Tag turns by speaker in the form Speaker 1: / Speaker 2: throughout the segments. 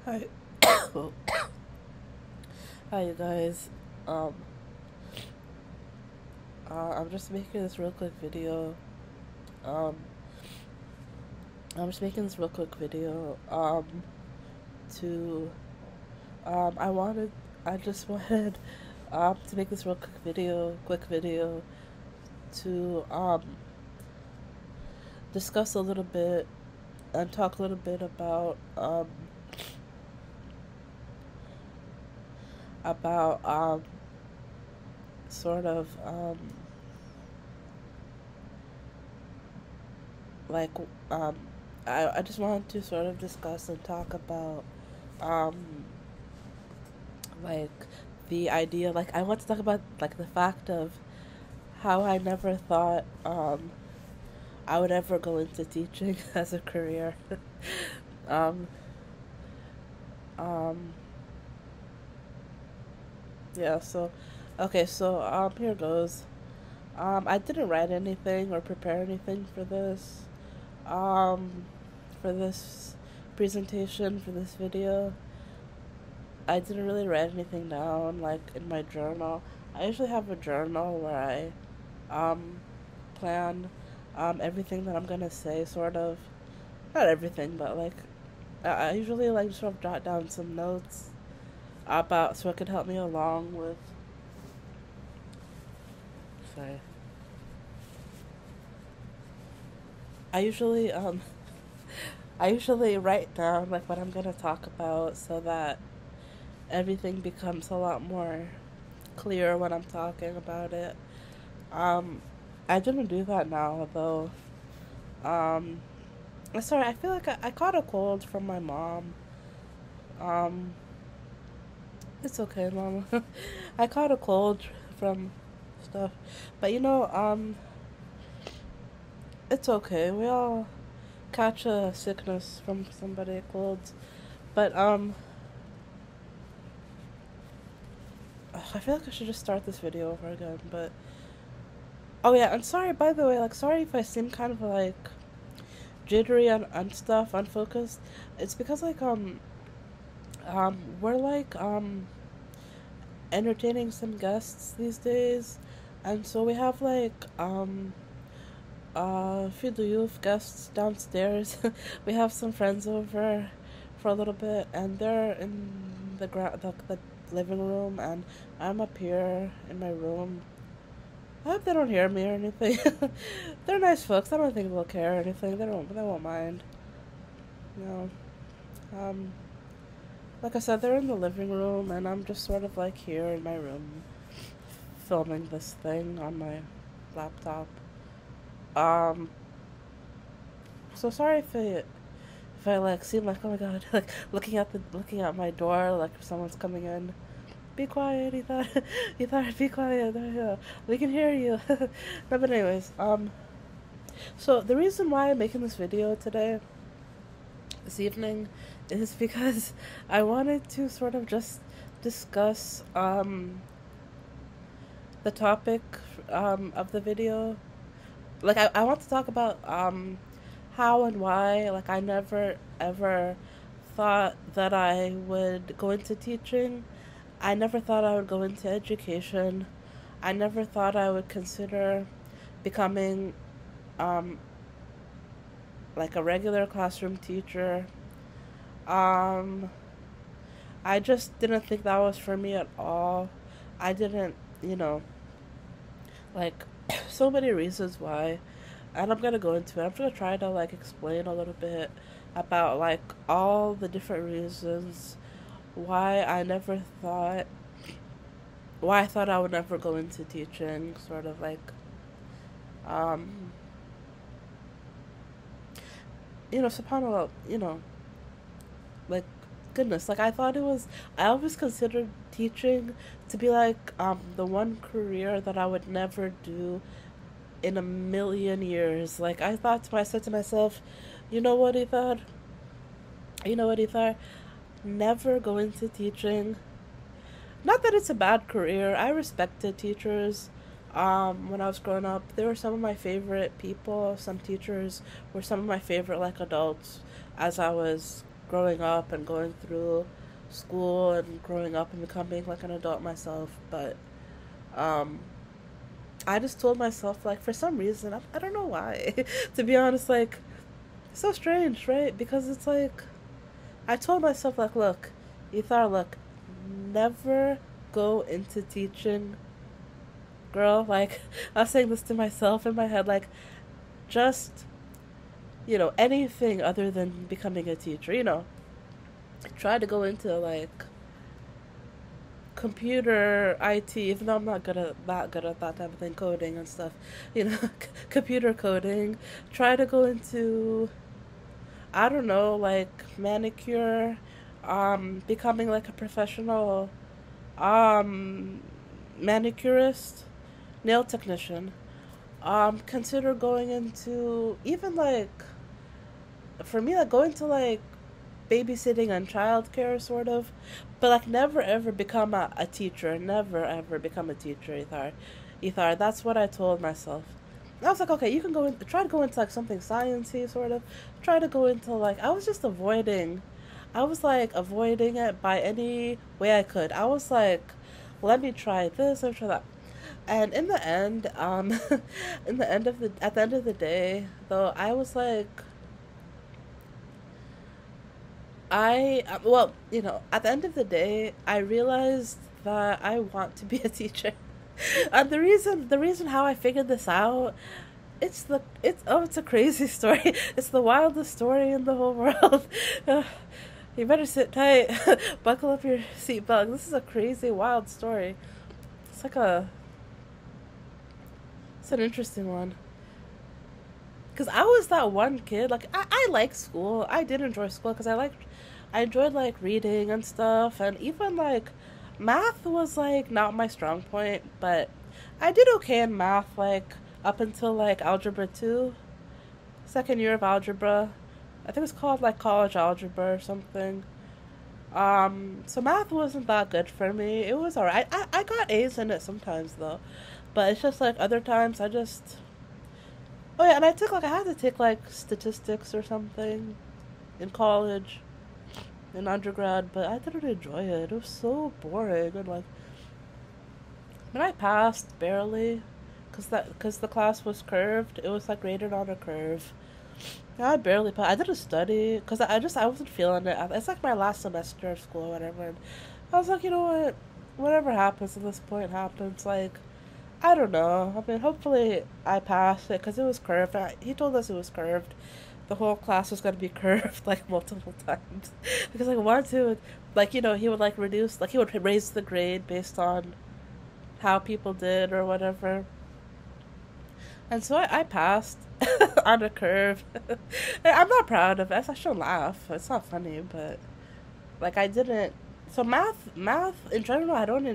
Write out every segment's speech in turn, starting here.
Speaker 1: Hi. Hi, you guys. Um, I'm just making this real quick video. Um, I'm just making this real quick video. To, I wanted, I just wanted, to make this real quick video to, discuss a little bit and talk a little bit about, sort of, like um I just wanted to sort of discuss and talk about um like the idea, like I want to talk about like the fact of how I never thought I would ever go into teaching as a career. um um yeah, so okay, so here goes. I didn't write anything or prepare anything um for this presentation, for this video. I didn't really write anything down like in my journal. I usually have a journal where I um plan everything that I'm gonna say, sort of. Not everything, but like I usually like sort of jot down some notes about so it could help me along with. Sorry. I usually I usually write down like what I'm gonna talk about so that everything becomes a lot more clear when I'm talking about it. Um, I didn't do that now though. Um, Sorry, I feel like I caught a cold from my mom. Um, it's okay, mama. I caught a cold from stuff, but it's okay. We all catch a sickness from somebody colds, but I feel like I should just start this video over again. But oh yeah, and sorry by the way, like sorry if I seem kind of like jittery and stuff, unfocused. It's because like we're like entertaining some guests these days, and so we have like few youth guests downstairs. We have some friends over for a little bit, and they're in the living room, and I'm up here in my room. I hope they don't hear me or anything. They're nice folks. I don't think they'll care or anything. They won't mind. You know. Um like I said, they're in the living room, and I'm just sort of like here in my room filming this thing on my laptop. Um, so sorry if I like seem like, oh my god, like looking at my door like if someone's coming in. Be quiet, Ethan. Ethan, be quiet. We can hear you. No, but anyways, so the reason why I'm making this video today, this evening, is because I wanted to sort of just discuss the topic of the video. Like I want to talk about how and why like I never ever thought that I would go into teaching. I never thought I would go into education. I never thought I would consider becoming um like a regular classroom teacher. Um I just didn't think that was for me at all. I didn't, you know, like so many reasons why, and I'm gonna go into it. I'm gonna try to like explain a little bit about like all the different reasons why I thought I would never go into teaching, sort of like um subhanallah, like goodness, like I always considered teaching to be like the one career that I would never do in a million years. Like I said to myself, you know what, Ethar? You know what, Ethar? Never go into teaching. Not that it's a bad career. I respected teachers. When I was growing up, they were some of my favorite people. Some teachers were some of my favorite like adults as I was growing up and going through school and growing up and becoming like an adult myself. But um, I just told myself, like, for some reason, I don't know why, to be honest, like, it's so strange, right? Because it's like, I told myself, like, look, Ethar, look, never go into teaching, girl. Like, I was saying this to myself in my head, like, just, anything other than becoming a teacher, try to go into, like, computer IT, even though I'm not good at that type of thing, coding and stuff, computer coding. Try to go into, I don't know, like manicure, becoming like a professional um manicurist, nail technician. Consider going into even like, for me, like going to like babysitting and childcare sort of, but like never ever become a teacher. Never ever become a teacher, Ethar. That's what I told myself. I was like, okay, you can go in, try to go into like something sciencey sort of. Try to go into like, I was just avoiding. I was like avoiding it by any way I could. I was like, let me try this, let me try that. And in the end, at the end of the day, though, I was like, well, at the end of the day, I realized that I want to be a teacher. And the reason how I figured this out, it's a crazy story. It's the wildest story in the whole world. You better sit tight, buckle up your seatbelt. This is a crazy, wild story. It's like it's an interesting one. Because I was that one kid, like, I like school. I did enjoy school because I enjoyed, like, reading and stuff. And even, like, math was, like, not my strong point. But I did okay in math, like, up until, like, Algebra 2. Second year of algebra. I think it's called, like, college algebra or something. So math wasn't that good for me. It was alright. I got A's in it sometimes, though. But it's just, like, other times I just... Oh yeah, and I had to take like statistics or something in college, in undergrad, but I didn't enjoy it. It was so boring, and like, when I passed barely, cause the class was curved. It was like graded on a curve. Yeah, I barely passed. I didn't study, cause I wasn't feeling it. It's like my last semester of school or whatever. And I was like, you know what, whatever happens at this point happens. Like, I don't know. I mean, hopefully I passed it because it was curved. He told us it was curved. The whole class was going to be curved like multiple times. Because like once he would, like, he would like reduce, like he would raise the grade based on how people did or whatever. And so I passed on a curve. I'm not proud of it. I should laugh. It's not funny, but like I didn't. So math in general,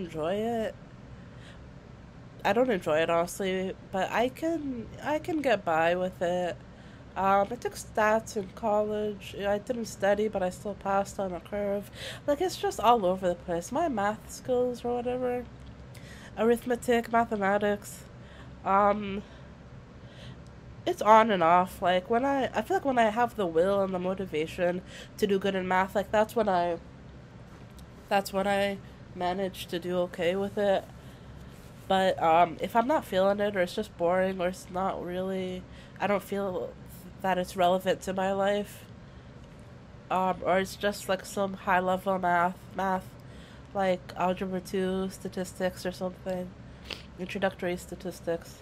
Speaker 1: I don't enjoy it honestly, but I can get by with it. I took stats in college. I didn't study, but I still passed on a curve. Like it's just all over the place. My math skills or whatever, arithmetic, mathematics, um, it's on and off. Like I feel like when I have the will and the motivation to do good in math, like that's when I manage to do okay with it. But if I'm not feeling it, or it's just boring, or it's not really, I don't feel that it's relevant to my life, or it's just like some high level math, like algebra 2, statistics, or something, introductory statistics.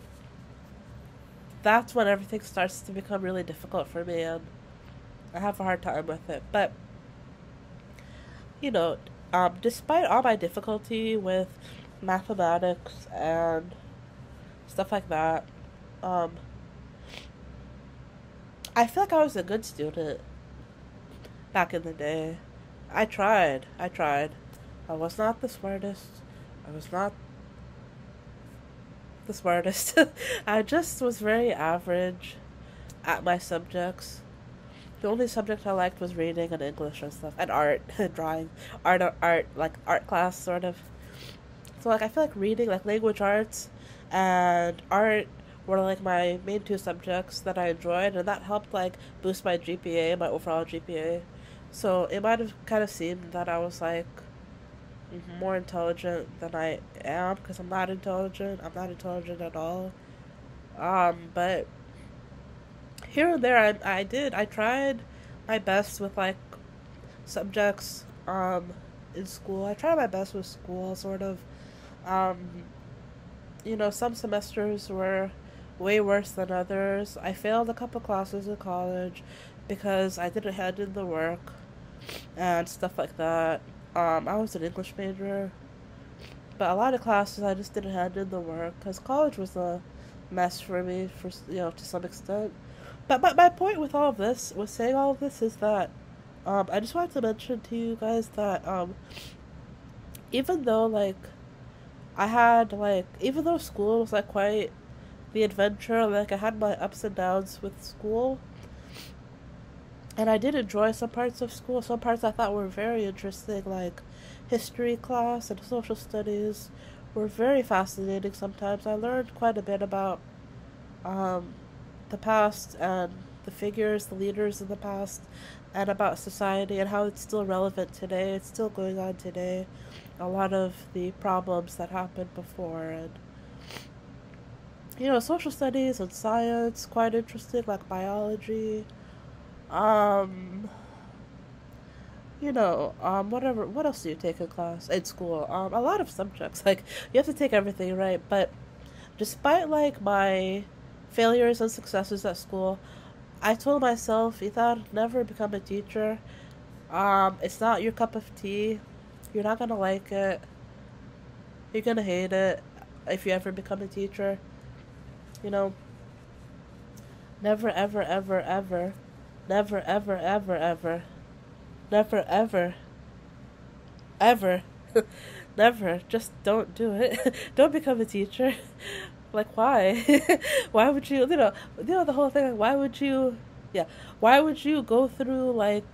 Speaker 1: That's when everything starts to become really difficult for me, and I have a hard time with it. But you know, despite all my difficulty with mathematics and stuff like that, um, I feel like I was a good student back in the day. I tried. I tried. I was not the smartest. I was not the smartest. I just was very average at my subjects. The only subject I liked was reading and English and stuff, and art, drawing, art, like art class sort of. So like I feel like reading, like language arts and art were like my main two subjects that I enjoyed, and that helped like boost my GPA, my overall GPA. So it might have kind of seemed that I was like more intelligent than I am, because I'm not intelligent. I'm not intelligent at all. But here and there, I tried my best with like subjects in school. I tried my best with school, sort of. Um, some semesters were way worse than others. I failed a couple classes in college because I didn't hand in the work and stuff like that. I was an English major, but a lot of classes I just didn't hand in the work because college was a mess for me, for to some extent. But my point with all of this, with saying all of this, is that I just wanted to mention to you guys that even though like even though school was like quite the adventure, like I had my ups and downs with school, and I did enjoy some parts of school. Some parts I thought were very interesting, like history class and social studies were very fascinating sometimes. I learned quite a bit about um, the past and the figures, the leaders in the past, and about society and how it's still relevant today. It's still going on today. A lot of the problems that happened before, and social studies and science, quite interesting, like biology. Um, whatever. What else do you take in class in school? A lot of subjects. Like you have to take everything, right? But despite like my failures and successes at school, I told myself, Ethan, never become a teacher. It's not your cup of tea. You're not gonna like it. You're gonna hate it if you ever become a teacher. You know, never, ever, ever, ever, never, ever, ever, ever, never, ever, ever, never. Just don't do it. Don't become a teacher. Like, why? Why would you? The whole thing. Like, why would you? Yeah, why would you go through like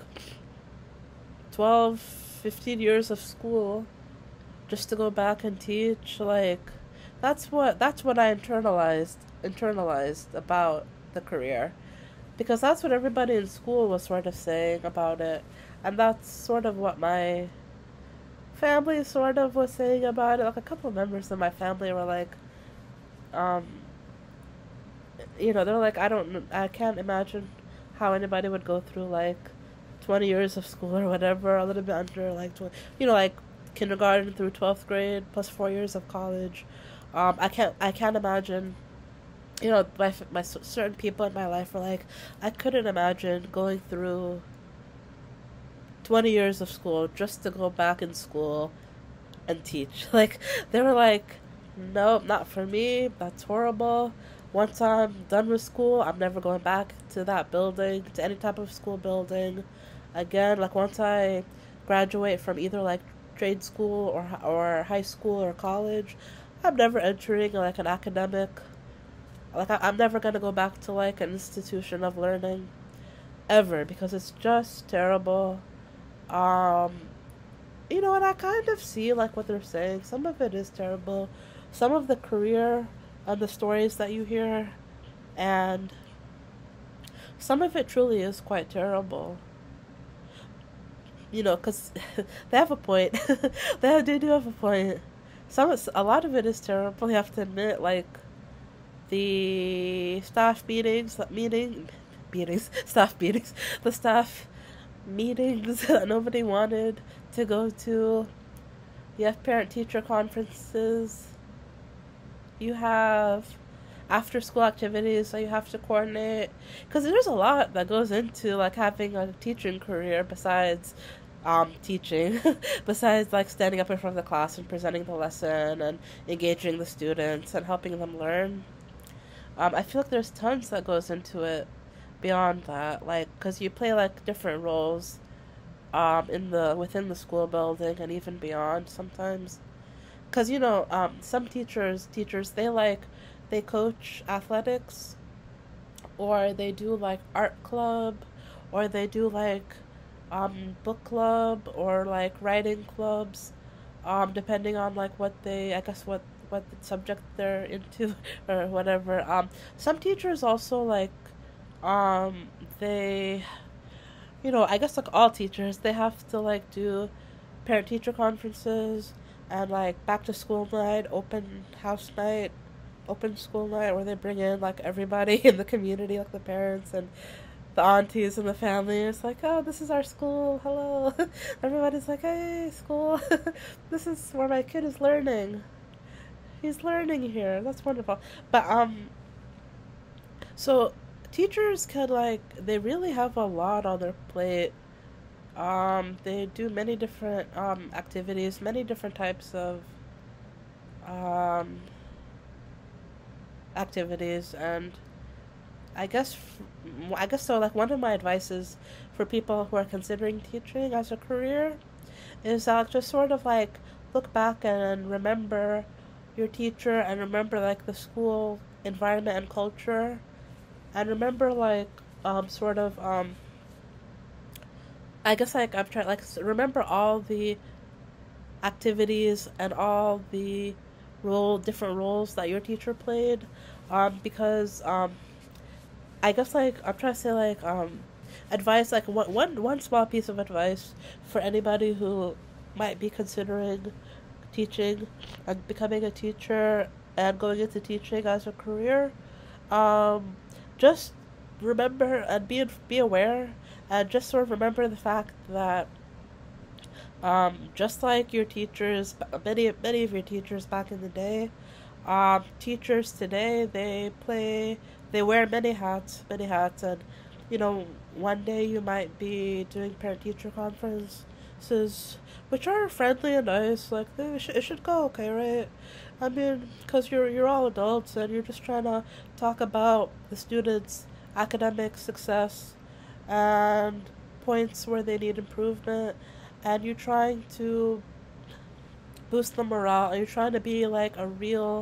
Speaker 1: 12, 15 years of school just to go back and teach? Like, that's what I internalized about the career, because that's what everybody in school was sort of saying about it, and that's sort of what my family sort of was saying about it. Like a couple members of my family were like, um, they're like, I can't imagine how anybody would go through like 20 years of school or whatever, a little bit under like 20, like kindergarten through 12th grade plus 4 years of college. I can't imagine. My certain people in my life were like, I couldn't imagine going through 20 years of school just to go back in school and teach. Like, they were like, nope, not for me. That's horrible. Once I'm done with school, I'm never going back to that building, to any type of school building again. Like, once I graduate from either like trade school or high school or college, I'm never entering like an academic. Like, I'm never gonna go back to like an institution of learning ever, because it's just terrible. Um, and I kind of see like what they're saying. Some of it is terrible. Some of the career and the stories that you hear, and some of it truly is quite terrible. Because they have a point. They do have a point. A lot of it is terrible. You have to admit, like the staff staff meetings, the staff meetings that nobody wanted to go to. You have parent-teacher conferences. You have after-school activities that you have to coordinate. Because there's a lot that goes into like having a teaching career besides teaching, besides like standing up in front of the class and presenting the lesson and engaging the students and helping them learn. I feel like there's tons that goes into it beyond that, like because you play like different roles in the within the school building and even beyond sometimes. Because some teachers they coach athletics, or they do like art club, or they do like book club or like writing clubs, depending on like what they, I guess, what the subject they're into or whatever. Some teachers also like um they I guess like all teachers, they have to like do parent teacher conferences and like back to school night, open house night, open school night where they bring in like everybody in the community, like the parents and the aunties and the family. It's like, oh, this is our school. Hello. Everybody's like, hey, school. This is where my kid is learning. He's learning here. That's wonderful. But so teachers can like they really have a lot on their plate. They do many different activities, many different types of um activities, and I guess I guess so. Like one of my advices for people who are considering teaching as a career is just sort of like look back and remember your teacher and remember like the school environment and culture and remember like sort of I guess like I'm trying like remember all the activities and all the different roles that your teacher played because I guess like I'm trying to say like advice like one small piece of advice for anybody who might be considering teaching and becoming a teacher and going into teaching as a career. Um, just remember and be aware and just sort of remember the fact that just like your teachers, many of your teachers back in the day, teachers today they wear many hats, and one day you might be doing parent teacher conferences, which are friendly and nice. Like it should go okay, right? I mean, because you're all adults and you're just trying to talk about the students' academic success and points where they need improvement, and you're trying to boost the morale. You're trying to be like a real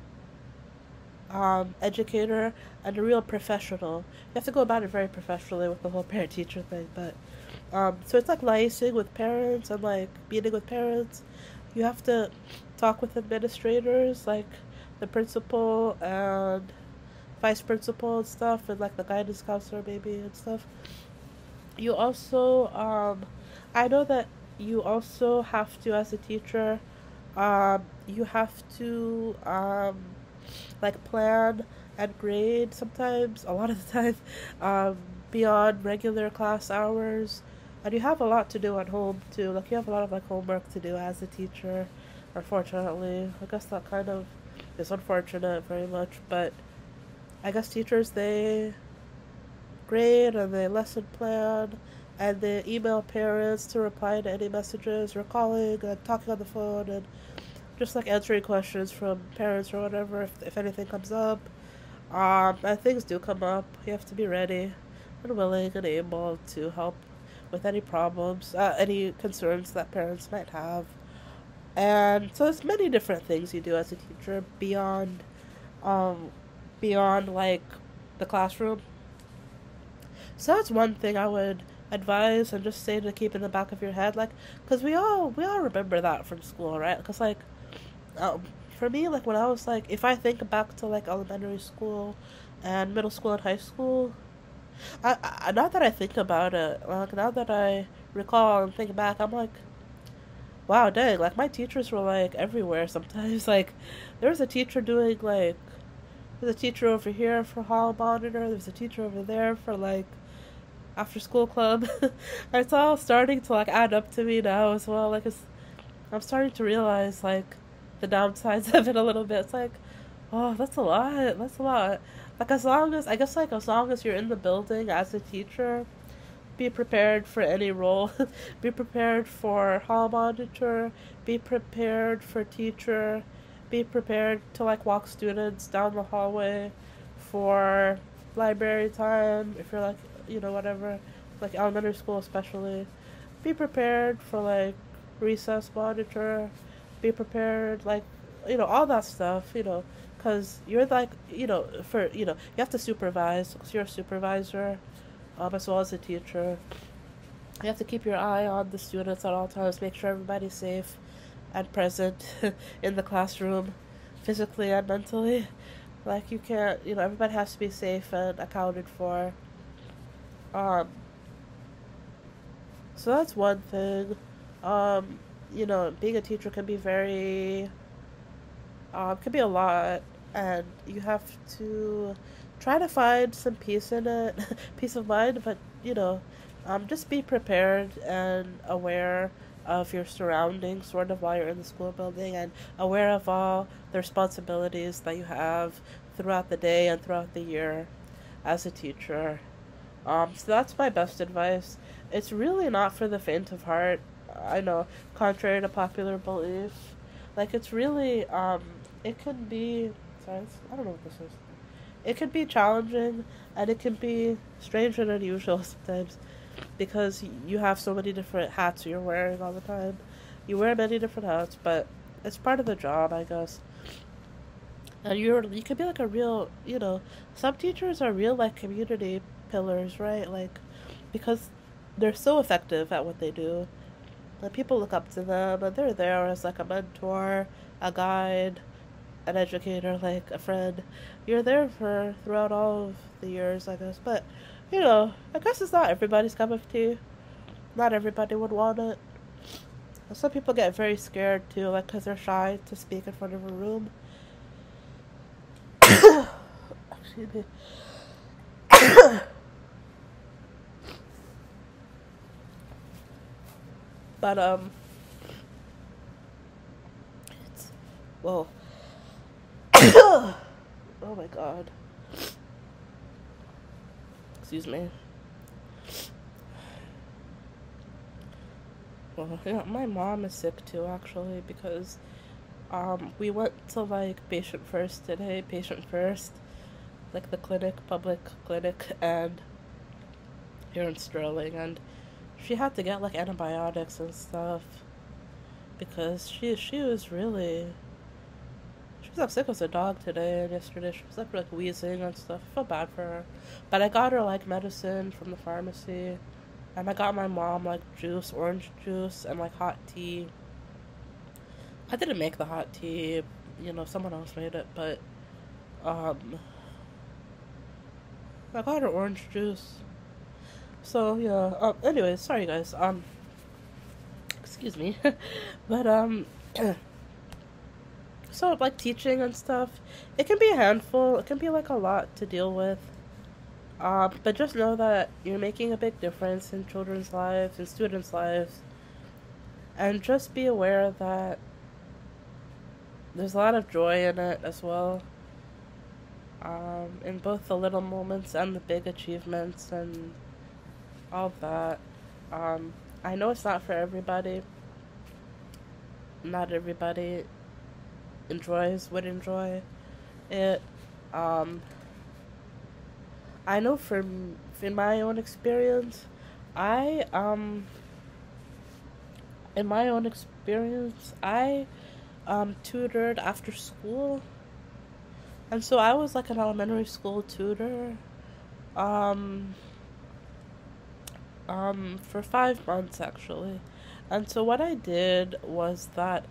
Speaker 1: educator and a real professional. You have to go about it very professionally with the whole parent teacher thing, but so it's like liaising with parents and like meeting with parents. You have to talk with administrators, like the principal and vice principal and stuff, and like the guidance counselor maybe and stuff. You also, I know that you also have to, as a teacher, you have to like plan and grade sometimes, a lot of the time, um, beyond regular class hours. And you have a lot to do at home too. Like you have a lot of like homework to do as a teacher. Unfortunately, I guess that kind of is unfortunate very much. But I guess teachers they grade and they lesson plan and they email parents to reply to any messages or calling and talking on the phone and just like answering questions from parents or whatever if anything comes up. And things do come up. You have to be ready and willing and able to help with any problems, any concerns that parents might have. And so there's many different things you do as a teacher um, beyond like the classroom. So that's one thing I would advise and just say to keep in the back of your head, like, because we all remember that from school, right? Because like, um, for me, like when I was like, if I think back to like elementary school and middle school and high school, now that I think about it, like now that I recall and think back, I'm like, wow, dang, like my teachers were like everywhere sometimes. Like, there was a teacher doing like, there's a teacher over here for hall monitor, there's a teacher over there for like after school club. It's all starting to like add up to me now as well. Like I'm starting to realize like the downsides of it a little bit. It's like, oh, that's a lot. That's a lot. Like as long as I guess like as long as you're in the building as a teacher, be prepared for any role. Be prepared for hall monitor. Be prepared for teacher. Be prepared to like walk students down the hallway for library time. If you're like whatever, like elementary school especially. Be prepared for like recess monitor. Be prepared like all that stuff. Because you're like for you have to supervise because you're a supervisor as well as a teacher. You have to keep your eye on the students at all times, make sure everybody's safe and present in the classroom, physically and mentally. Like you can't, everybody has to be safe and accounted for. Um, So that's one thing. Um, being a teacher can be very, can be a lot, and you have to try to find some peace in it, peace of mind, but, just be prepared and aware of your surroundings sort of while you're in the school building, and aware of all the responsibilities that you have throughout the day and throughout the year as a teacher. So that's my best advice. It's really not for the faint of heart. I know, contrary to popular belief. Like, it's really, it can be, sorry, I don't know what this is. It can be challenging, and it can be strange and unusual sometimes, because you have so many different hats you're wearing all the time. You wear many different hats, but it's part of the job, I guess. And you could be like a real, some teachers are real like community pillars, right? Like, because they're so effective at what they do. Like, people look up to them, and they're there as like a mentor, a guide, an educator, like a friend. You're there for throughout all of the years, I guess. But, I guess it's not everybody's cup of tea. Not everybody would want it. Some people get very scared too, like, because they're shy to speak in front of a room. Excuse me. But, it's, whoa. Oh my god. Excuse me. Well, my mom is sick too, actually, because, we went to, like, Patient First today, Patient First, like, the public clinic, and here in Sterling, and she had to get, like, antibiotics and stuff, because she was really, she was, like, sick as a dog today, and yesterday she was, like wheezing and stuff. I felt bad for her, but I got her, like, medicine from the pharmacy, and I got my mom, like, juice, orange juice, and, like, hot tea. I didn't make the hot tea, someone else made it, but, I got her orange juice. So, yeah, anyways, sorry guys, excuse me, but, so, like, teaching and stuff, it can be a handful, it can be, like, a lot to deal with, but just know that you're making a big difference in children's lives and students' lives, and just be aware that there's a lot of joy in it as well, in both the little moments and the big achievements and all of that. I know it's not for everybody. Not everybody would enjoy it. I know in my own experience, I, in my own experience, I, tutored after school. And so I was like an elementary school tutor, for 5 months actually. And so what I did was that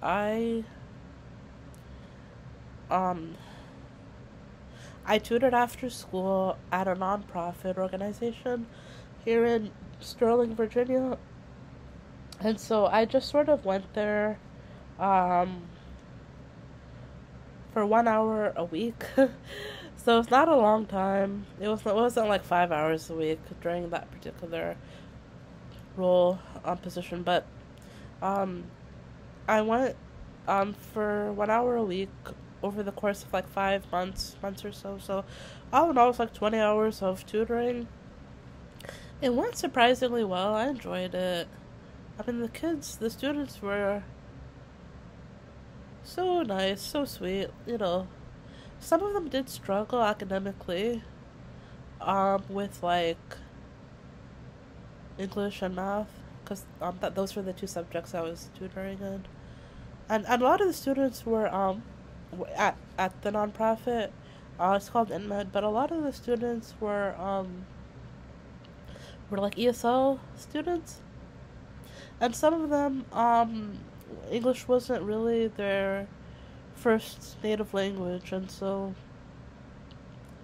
Speaker 1: I tutored after school at a nonprofit organization here in Sterling, Virginia. And so I just sort of went there, for 1 hour a week. So it's not a long time. It wasn't like 5 hours a week during that particular role, position, but I went for 1 hour a week over the course of like 5 months or so. So all in all, it's like 20 hours of tutoring. It went surprisingly well. I enjoyed it. I mean, the students were so nice, so sweet, Some of them did struggle academically, with, like, English and math, because, those were the two subjects I was tutoring in. And a lot of the students were, at the nonprofit, it's called InMed, but a lot of the students were like ESL students. And some of them, English wasn't really their first native language, and so,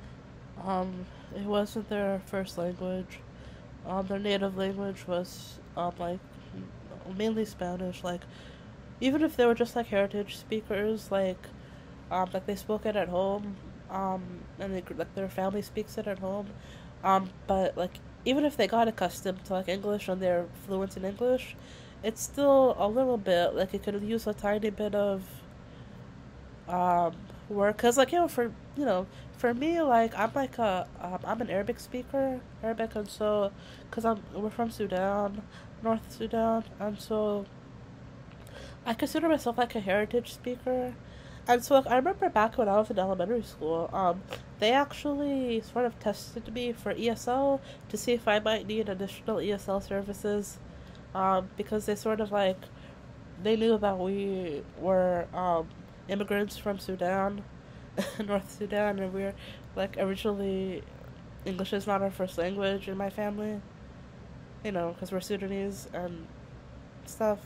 Speaker 1: it wasn't their first language. Their native language was like mainly Spanish. Like even if they were just like heritage speakers, like they spoke it at home, and like their family speaks it at home, but like even if they got accustomed to like English and they're fluent in English, it's still a little bit like it could use a tiny bit of um work because like for me like I'm an Arabic speaker, Arabic, and so because we're from Sudan, North Sudan, and so I consider myself like a heritage speaker. And so like, I remember back when I was in elementary school, they actually sort of tested me for ESL to see if I might need additional ESL services, because they sort of like they knew that we were immigrants from Sudan, North Sudan, and we're like originally English is not our first language in my family, because we're Sudanese and stuff.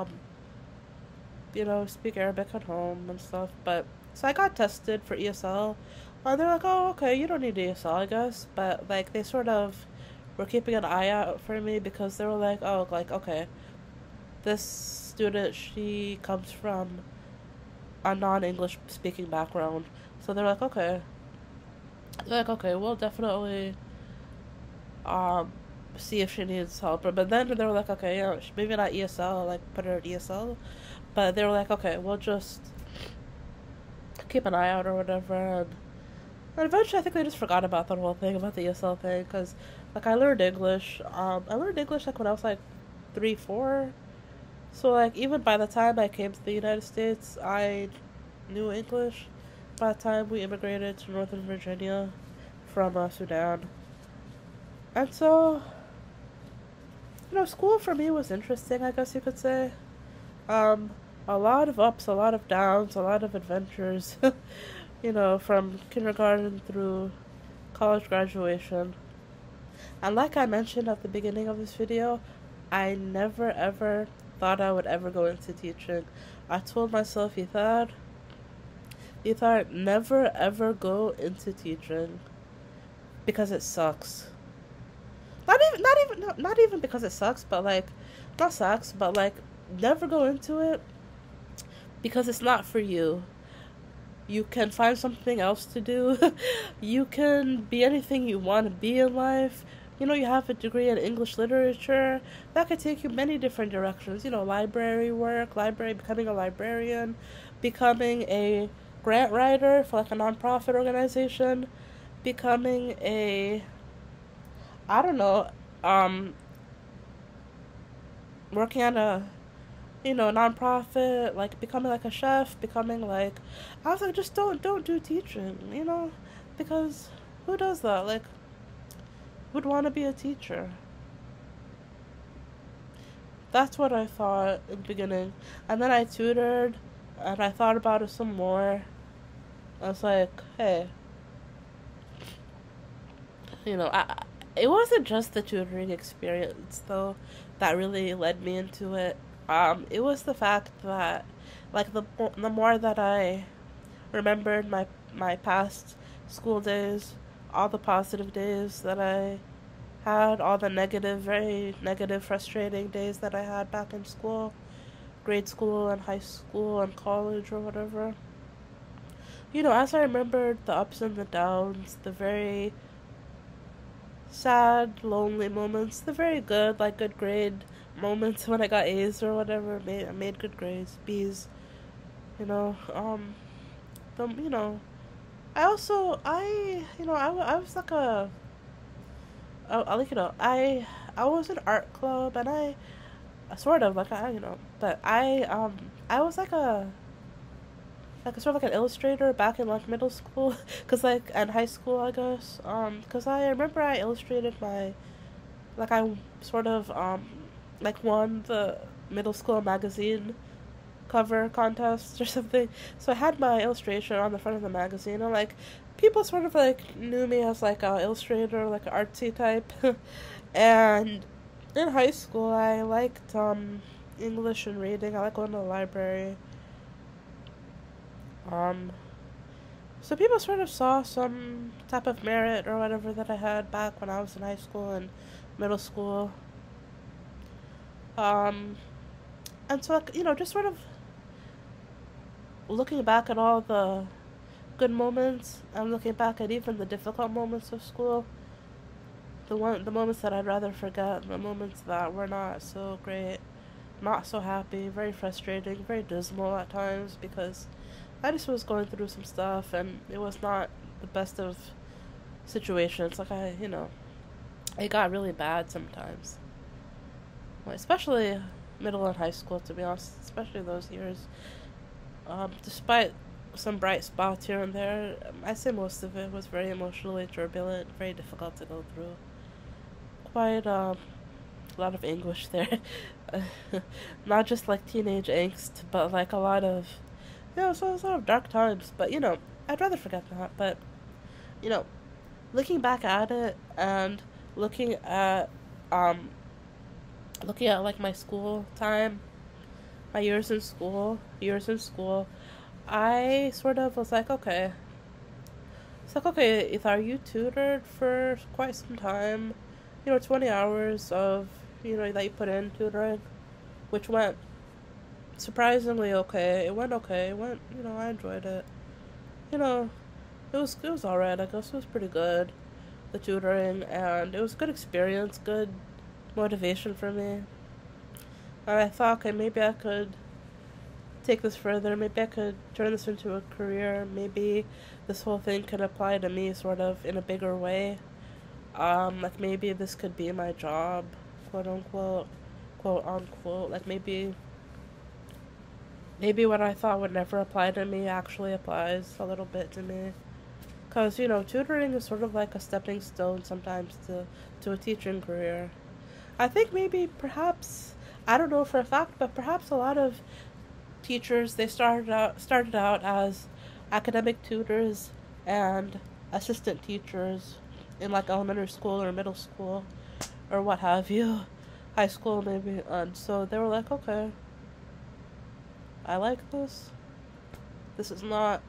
Speaker 1: Speak Arabic at home and stuff. But so I got tested for ESL, and they're like, "Oh, okay, you don't need ESL, I guess." But like they sort of were keeping an eye out for me because they were like, "Oh, like okay, this student she comes from a non-English speaking background," so they're like, "Okay, we'll definitely um." See if she needs help, but then they were like, okay, maybe not ESL, like put her at ESL, but they were like, okay, we'll just keep an eye out or whatever. And eventually, I think they just forgot about the whole thing about the ESL thing because, like, I learned English. I learned English like when I was like 3, 4. So like even by the time I came to the United States, I knew English. By the time we immigrated to Northern Virginia from Sudan, and so school for me was interesting. I guess you could say. Um, a lot of ups, a lot of downs, a lot of adventures, from kindergarten through college graduation. And like I mentioned at the beginning of this video, I never ever thought I would ever go into teaching. I told myself, Ethar, never ever go into teaching because it sucks. Not even because it sucks, but like, not sucks, but like, never go into it because it's not for you. You can find something else to do. You can be anything you want to be in life. You have a degree in English literature. That could take you many different directions. Library work, becoming a librarian, becoming a grant writer for like a nonprofit organization, becoming a, I don't know, working at a nonprofit, like becoming like a chef, becoming like, I was like, just don't do teaching, because who does that? Like, who'd want to be a teacher? That's what I thought in the beginning, and then I tutored, and I thought about it some more. I was like, hey, it wasn't just the tutoring experience though that really led me into it. It was the fact that, like, the more that I remembered my past school days, all the positive days that I had, all the negative, very negative, frustrating days that I had back in school, grade school and high school and college or whatever. As I remembered the ups and the downs, the very sad, lonely moments, the very good, like, good grade moments when I got A's or whatever, I made good grades, B's, you know, the, I also, I was like I was in art club, and I, sort of, like, but I was like a sort of like an illustrator back in like middle school, cause like and high school I guess, cause I remember I illustrated I sort of like won the middle school magazine cover contest or something. So I had my illustration on the front of the magazine, and like people sort of like knew me as like a illustrator, like an artsy type. And in high school I liked English and reading. I like going to the library. Um, so people sort of saw some type of merit or whatever that I had back when I was in high school and middle school. Um, and so, like, just sort of looking back at all the good moments and looking back at even the difficult moments of school, the moments that I'd rather forget, the moments that were not so great, not so happy, very frustrating, very dismal at times because I just was going through some stuff and it was not the best of situations. Like it got really bad sometimes. Well, especially middle and high school, to be honest, especially those years. Despite some bright spots here and there, I'd say most of it was very emotionally turbulent, very difficult to go through. Quite a lot of anguish there. Not just like teenage angst, but like a lot of, so sort of dark times. But I'd rather forget that. But you know, looking back at it and looking at um looking at like my school time, my years in school, I sort of was like, okay. It's like, okay, if are you tutored for quite some time, 20 hours of, that you put in tutoring, which went surprisingly okay. It went okay. It went, I enjoyed it. You know, it was alright. I guess it was pretty good, the tutoring, and it was a good experience, good motivation for me. And I thought, okay, maybe I could take this further. Maybe I could turn this into a career. Maybe this whole thing could apply to me sort of in a bigger way. Like maybe this could be my job, quote unquote, quote unquote. Like maybe what I thought would never apply to me actually applies a little bit to me. Cause tutoring is sort of like a stepping stone sometimes to a teaching career. I think maybe perhaps I don't know for a fact, but perhaps a lot of teachers they started out as academic tutors and assistant teachers in like elementary school or middle school or what have you, high school maybe, and so they were like, okay, I like this. This is not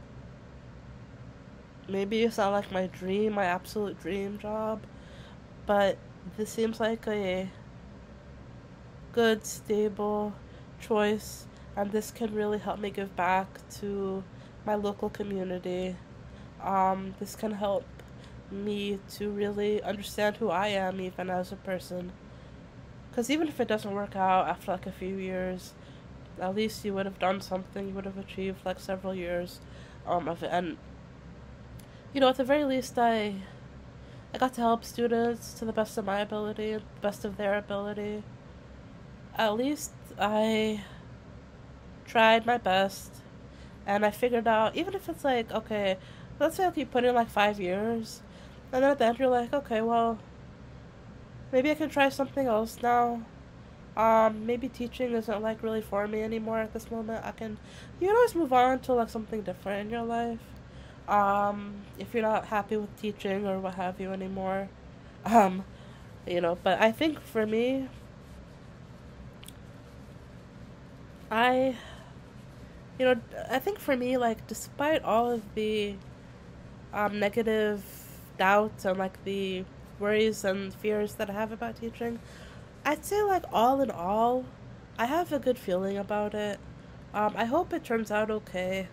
Speaker 1: maybe it's not like my dream, my absolute dream job, but this seems like a good, stable choice, and this can really help me give back to my local community. This can help me to really understand who I am, even as a person. Because even if it doesn't work out after like a few years, at least you would have done something, you would have achieved like several years of it. And, at the very least, I got to help students to the best of my ability, the best of their ability. At least I tried my best, and I figured out, even if it's like, okay, let's say like you put in like 5 years, and then at the end you're like, okay, well, maybe I can try something else now. Maybe teaching isn't like really for me anymore at this moment. You can always move on to like something different in your life. If you're not happy with teaching or what have you anymore. Um, but I think for me, I, I think for me, like, despite all of the negative doubts and like the worries and fears that I have about teaching, I'd say like all in all, I have a good feeling about it. I hope it turns out okay.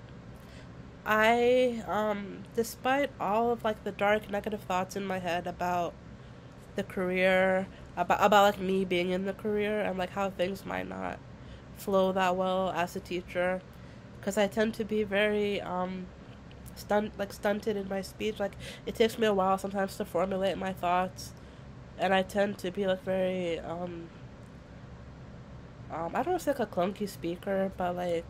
Speaker 1: Despite all of like the dark negative thoughts in my head about the career, about like me being in the career and like how things might not flow that well as a teacher, because I tend to be very stunted in my speech. Like it takes me a while sometimes to formulate my thoughts, and I tend to be like very I don't know if it's like a clunky speaker, but like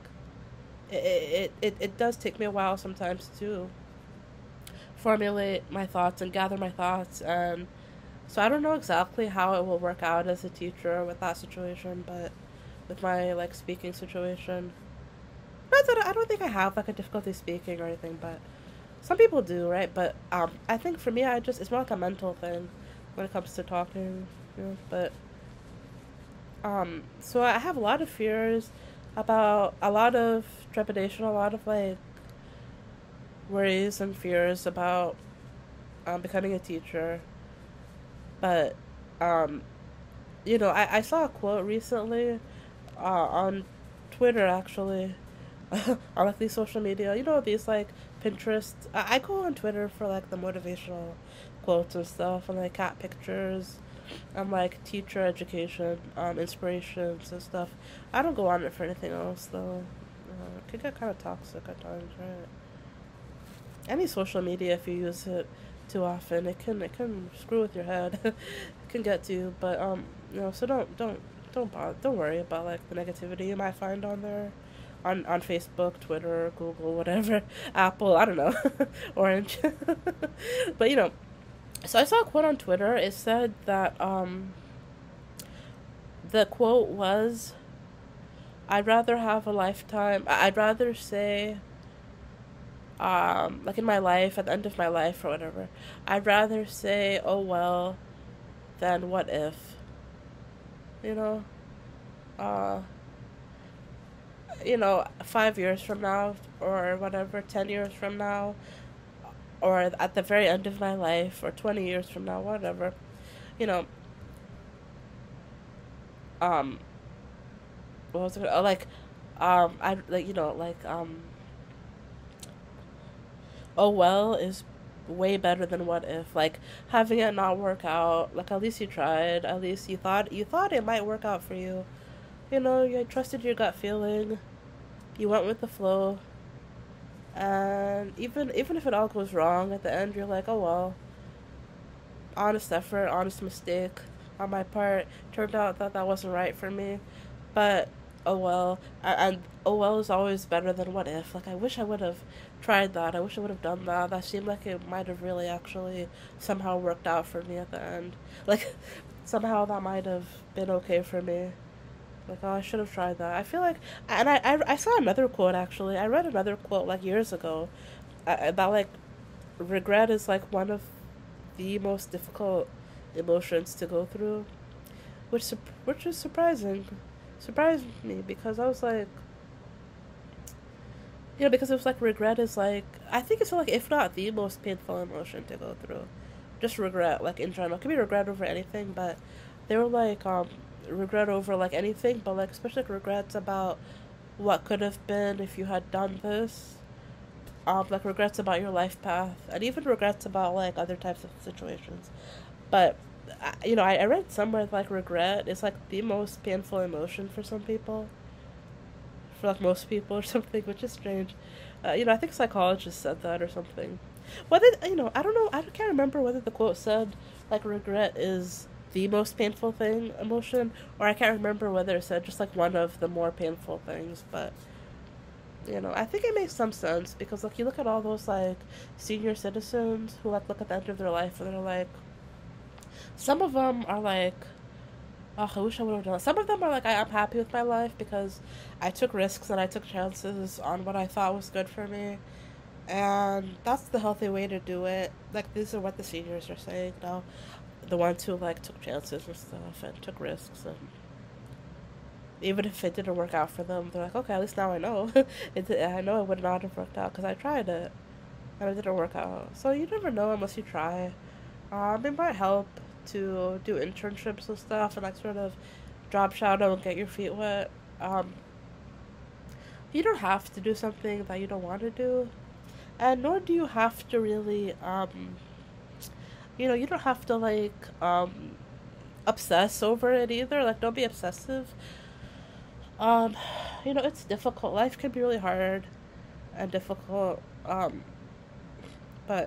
Speaker 1: it does take me a while sometimes to formulate my thoughts and gather my thoughts, and so I don't know exactly how it will work out as a teacher with that situation, but with my like speaking situation. Not that I don't think I have like a difficulty speaking or anything, but some people do, right? But I think for me, it's more like a mental thing when it comes to talking, But so I have a lot of fears about a lot of trepidation, a lot of like worries and fears about becoming a teacher, but um I saw a quote recently on Twitter, actually, on like these social media. These like Pinterest. I go on Twitter for like the motivational quotes and stuff, and like cat pictures, and like teacher education, inspirations and stuff. I don't go on it for anything else though. It could get kind of toxic at times, right? Any social media, if you use it too often, it can screw with your head. It can get to you, but so don't worry about like the negativity you might find on there, on Facebook, Twitter, Google, whatever, Apple, I don't know, Orange. But so I saw a quote on Twitter. It said that the quote was, I'd rather have a lifetime. I'd rather say, like in my life, at the end of my life or whatever, I'd rather say, oh well, than what if, you know? Uh, 5 years from now or whatever, 10 years from now, or at the very end of my life, or 20 years from now, whatever, you know, um, what was it? Oh, like, I like, oh well is way better than what if. Like having it not work out, like at least you tried. At least you thought it might work out for you. You trusted your gut feeling. You went with the flow, and even if it all goes wrong at the end, you're like, oh well, honest effort, honest mistake on my part. Turned out that that wasn't right for me, but oh well. And oh well is always better than what if. Like I wish I would have tried that. I wish I would have done that. That seemed like it might have really actually somehow worked out for me at the end. Like somehow that might have been okay for me. Like, oh, I should have tried that. I feel like, and I saw another quote actually. I read another quote like years ago, about like regret is like one of the most difficult emotions to go through, which is surprised me because I was like, because it was like regret is like, I think it's like if not the most painful emotion to go through, just regret like in general. It could be regret over anything, but they were like regret over like anything, but like especially like regrets about what could have been if you had done this. Like regrets about your life path, and even regrets about like other types of situations. But I read somewhere like regret is like the most painful emotion for some people, for like most people or something, which is strange. I think psychologists said that or something. Whether I don't know. I can't remember whether the quote said like regret is the most painful thing emotion, or I can't remember whether it said just like one of the more painful things. But I think it makes some sense because like you look at all those like senior citizens who like look at the end of their life and they're like, some of them are like, oh, I wish I would have done it. Some of them are like, I'm happy with my life because I took risks and I took chances on what I thought was good for me. And that's the healthy way to do it. Like, these are what the seniors are saying now. The ones who, like, took chances and stuff and took risks. And even if it didn't work out for them, they're like, okay, at least now I know. I know it would not have worked out because I tried it. And it didn't work out. So you never know unless you try. It might help to do internships and stuff and like sort of job shadow and get your feet wet. You don't have to do something that you don't want to do, and nor do you have to really you don't have to like obsess over it either. Like don't be obsessive. Um, it's difficult. Life can be really hard and difficult. But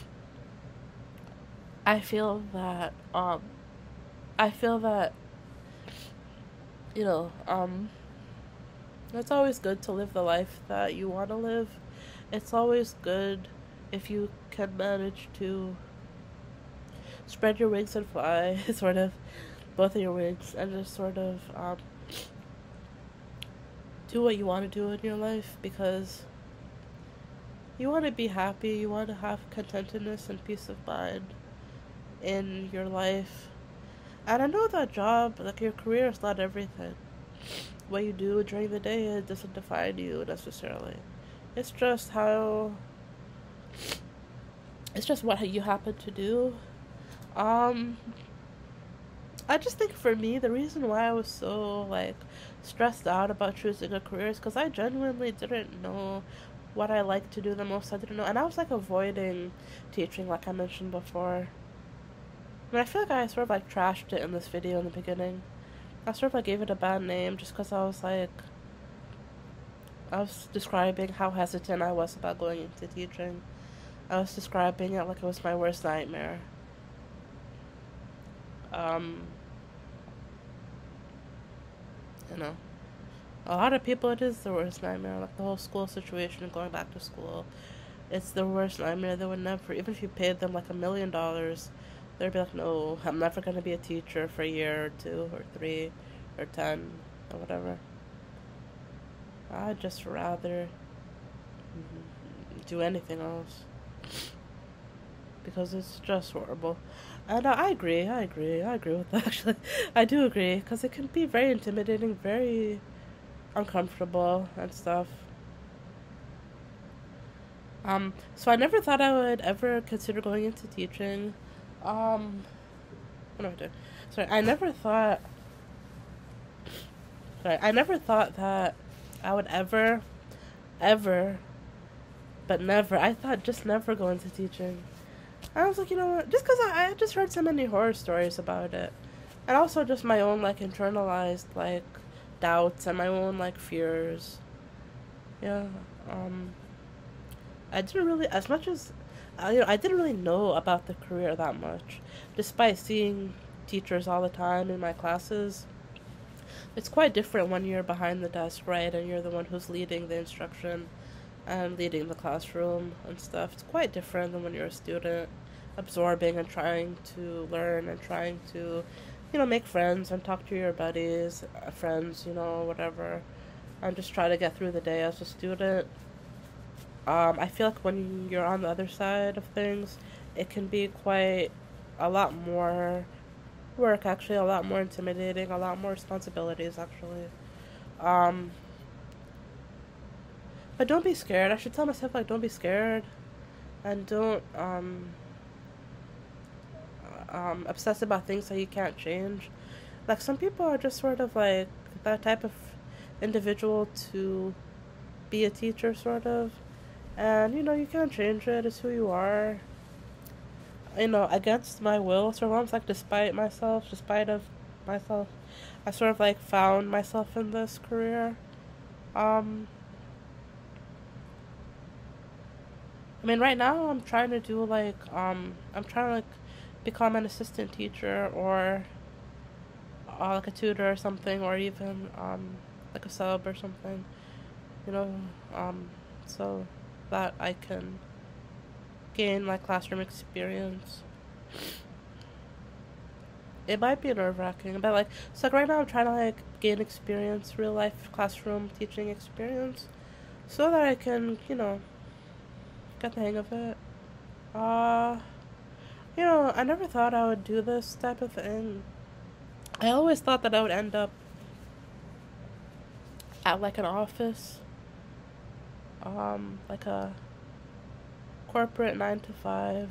Speaker 1: I feel that I feel that you know um it's always good to live the life that you want to live. It's always good if you can manage to spread your wings and fly, sort of, both of your wings, and just sort of do what you want to do in your life because you want to be happy, you want to have contentedness and peace of mind in your life. And I know that job, like your career, is not everything. What you do during the day, it doesn't define you necessarily. It's just how, it's just what you happen to do. Um, I just think for me, the reason why I was so like stressed out about choosing a career is because I genuinely didn't know what I liked to do the most. I didn't know, and I was like avoiding teaching, like I mentioned before. I mean, I feel like I sort of like trashed it in this video in the beginning. I sort of like gave it a bad name just because I was describing how hesitant I was about going into teaching. I was describing it like it was my worst nightmare. Um, you know, a lot of people it is the worst nightmare. Like the whole school situation and going back to school, it's the worst nightmare. They would never, even if you paid them like $1 million, they'd be like, no, I'm never gonna be a teacher for a year or 2 or 3 or 10 or whatever. I'd just rather do anything else because it's just horrible. And I agree, I agree with that actually. I do agree because it can be very intimidating, very uncomfortable and stuff. So I never thought I would ever consider going into teaching. Um, what am I doing? Sorry, I never thought that I would ever, but never. I thought just never go into teaching. I was like, you know what? Just because I just heard so many horror stories about it, and also just my own like internalized like doubts and my own like fears. Yeah. Um, I didn't really, as much as, I didn't really know about the career that much, despite seeing teachers all the time in my classes. It's quite different when you're behind the desk, right, and you're the one who's leading the instruction and leading the classroom and stuff. It's quite different than when you're a student, absorbing and trying to learn and trying to, make friends and talk to your buddies, friends, whatever, and just try to get through the day as a student. I feel like when you're on the other side of things, it can be quite a lot more work, actually, a lot more intimidating, a lot more responsibilities, actually. Um, but don't be scared. I should tell myself, like, don't be scared and don't obsess about things that you can't change. Like, some people are just sort of like that type of individual to be a teacher, sort of. And, you can't change it. It's who you are. Against my will, sort of almost like despite of myself, I sort of like found myself in this career. Um, I mean, right now I'm trying to do like, I'm trying to like become an assistant teacher or like a tutor or something, or even like a sub or something, you know, so that I can gain like classroom experience. It might be nerve wracking, but like, so like right now I'm trying to like gain experience, real life classroom teaching experience, so that I can, get the hang of it. Uh, I never thought I would do this type of thing. I always thought that I would end up at like an office, like a corporate 9 to 5.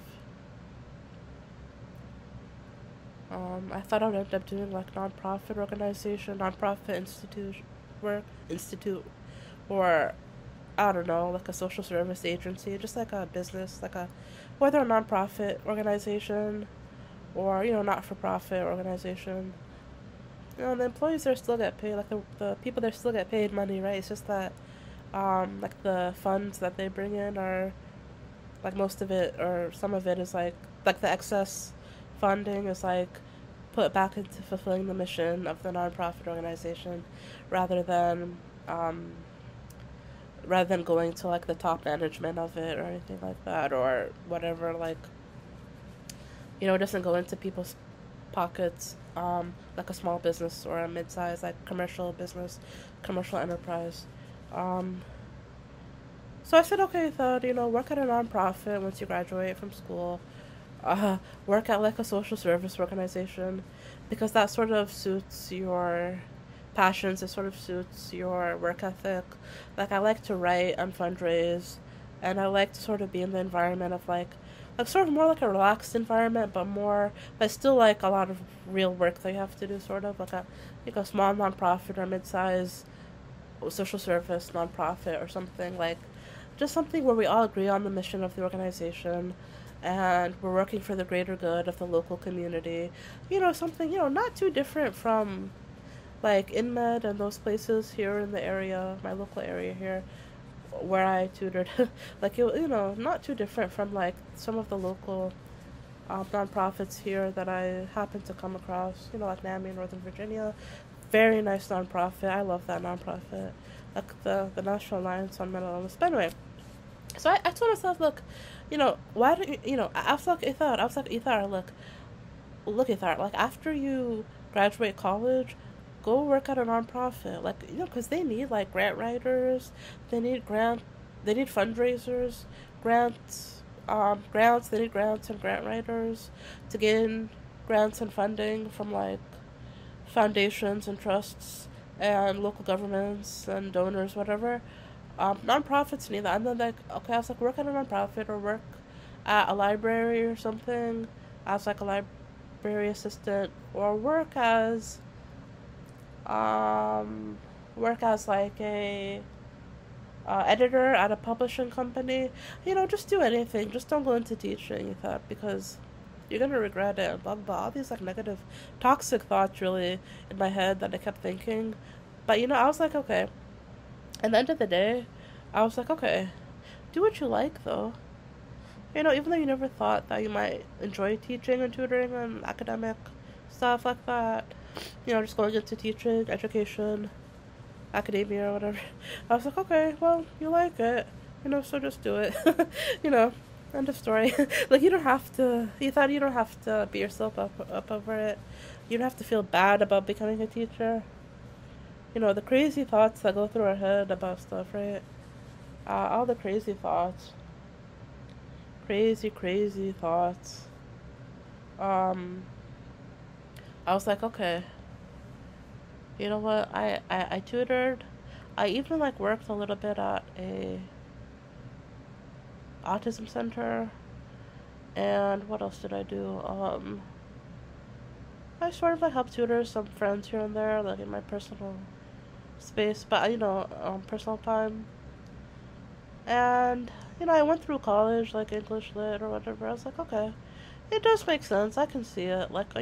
Speaker 1: I thought I would end up doing like nonprofit institute, or I don't know, like a social service agency, just like a business, like a whether a nonprofit organization or not for profit organization. The employees there still get paid, like the people there still get paid money, right? It's just that like the funds that they bring in are like most of it or some of it is like the excess funding is like put back into fulfilling the mission of the nonprofit organization rather than um, rather than going to like the top management of it or anything like that or whatever, like it doesn't go into people's pockets, like a small business or a mid-sized like commercial business, commercial enterprise. um, so I said, okay, thought, work at a nonprofit once you graduate from school, work at like a social service organization, because that sort of suits your passions, it sort of suits your work ethic. Like I like to write and fundraise, and I like to sort of be in the environment of like like sort of more like a relaxed environment, but still like a lot of real work that you have to do, sort of like a small nonprofit or mid-size social service nonprofit or something, like just something where we all agree on the mission of the organization and we're working for the greater good of the local community. Something, not too different from like InMed and those places here in the area, my local area here, where I tutored. Like, not too different from like some of the local nonprofits here that I happen to come across, like NAMI in Northern Virginia. Very nice nonprofit. I love that nonprofit. Like the National Alliance on Mental Illness. But anyway, so I told myself, look, why don't I was like, Ithar, look, Ithar, like after you graduate college, go work at a nonprofit, like, because they need like grant writers, they need fundraisers, grants, they need grants and grant writers to gain grants and funding from like foundations and trusts and local governments and donors, whatever. Nonprofits need that. And then, like, okay, I was like, work at a nonprofit or work at a library or something as like a library assistant, or work as like a editor at a publishing company. Just do anything. Just don't go into teaching, you thought, because you're gonna regret it, and blah blah blah. All these like negative, toxic thoughts really in my head that I kept thinking. But I was like, okay. At the end of the day, I was like, okay, do what you like though. Even though you never thought that you might enjoy teaching and tutoring and academic stuff like that, just going into teaching, education, academia or whatever. I was like, okay, well, you like it, so just do it. you know, End of story. Like, you thought you don't have to beat yourself up over it. You don't have to feel bad about becoming a teacher. The crazy thoughts that go through our head about stuff, right? All the crazy thoughts. Crazy thoughts. I was like, okay, you know what? I tutored. I even like worked a little bit at a autism center. And what else did I do? I sort of like helped tutor some friends here and there, like in my personal space, but personal time. And I went through college, like English lit or whatever. I was like, okay, it does make sense. I can see it. Like,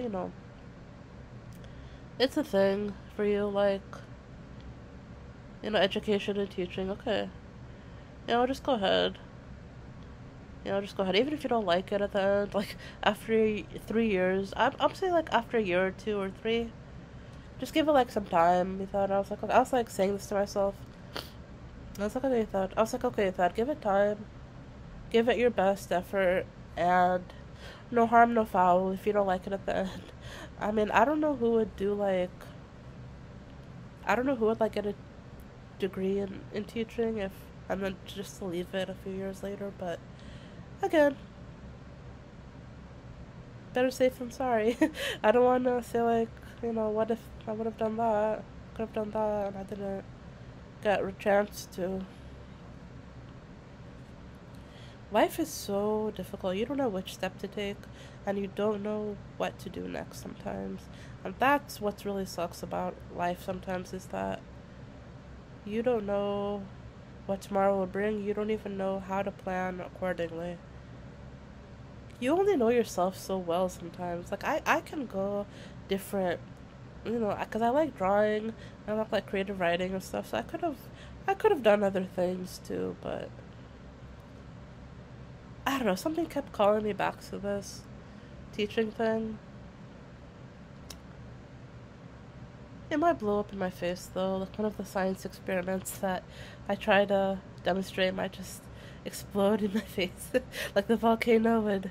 Speaker 1: it's a thing for you, like, education and teaching. Okay, just go ahead. Just go ahead. Even if you don't like it at the end, like after 3 years, I'm saying like after a year or 2 or 3, just give it like some time. I was like, okay. I was like saying this to myself. I was like, okay, Thad, give it time, give it your best effort, and no harm, no foul if you don't like it at the end. I mean, I don't know who would like get a degree in teaching and then just to leave it a few years later, but again, better safe than sorry. I don't want to say like, what if I would have done that, could have done that, and I didn't get a chance to. Life is so difficult. You don't know which step to take, and you don't know what to do next sometimes. And that's what really sucks about life sometimes, is that you don't know what tomorrow will bring. You don't even know how to plan accordingly. You only know yourself so well sometimes. Like, I can go different, because I like drawing, and I like creative writing and stuff, so I could have done other things too, but I don't know, something kept calling me back to this teaching thing. It might blow up in my face though, like one of the science experiments that I try to demonstrate might just explode in my face. Like the volcano would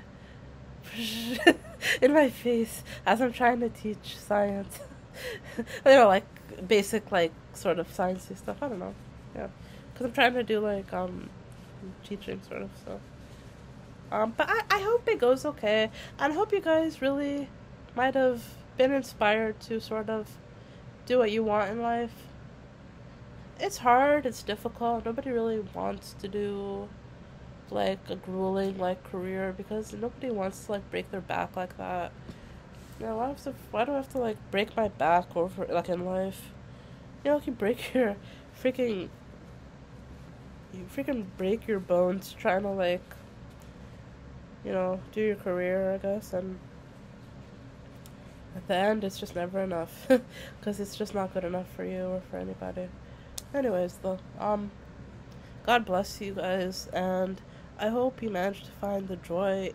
Speaker 1: in my face as I'm trying to teach science. Like basic, like sort of sciencey stuff. I don't know. Yeah, because I'm trying to do like teaching sort of stuff. But I hope it goes okay, and I hope you guys really might have been inspired to sort of do what you want in life. It's hard. It's difficult. Nobody really wants to do like a grueling like career because nobody wants to like break their back like that. Yeah, why do I have to like break my back over like in life? You know, like you break your freaking you freaking break your bones trying to like, do your career, I guess, and at the end it's just never enough because it's just not good enough for you or for anybody. Anyways, though, God bless you guys, and I hope you manage to find the joy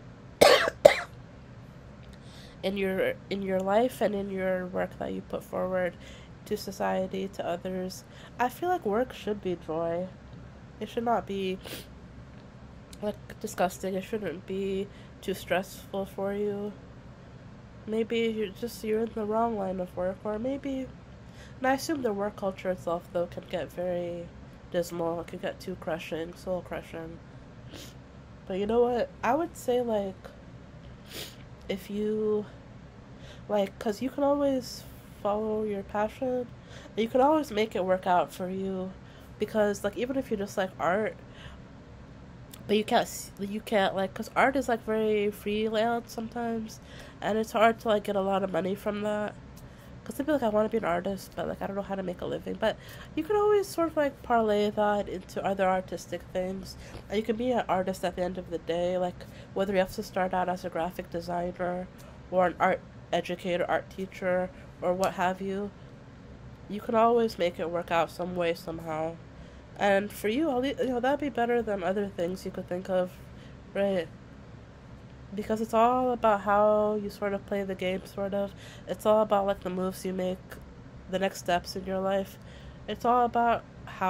Speaker 1: in your life and in your work that you put forward to society, to others. I feel like work should be joy. It should not be like disgusting. It shouldn't be too stressful for you. Maybe you're in the wrong line of work, or maybe, and I assume the work culture itself though can get very dismal. It can get too crushing, soul crushing. But you know what? I would say like if you like, cause you can always follow your passion. You can always make it work out for you, because like even if you just like art, but you can't like, cause art is like very freelance sometimes, and it's hard to like get a lot of money from that. Cause I feel like I want to be an artist, but like I don't know how to make a living. But you can always sort of like parlay that into other artistic things, and you can be an artist at the end of the day. Like whether you have to start out as a graphic designer, or an art educator, art teacher, or what have you, you can always make it work out some way somehow. And for you, that'd be better than other things you could think of, right? Because it's all about how you sort of play the game, sort of. It's all about like the moves you make, the next steps in your life. It's all about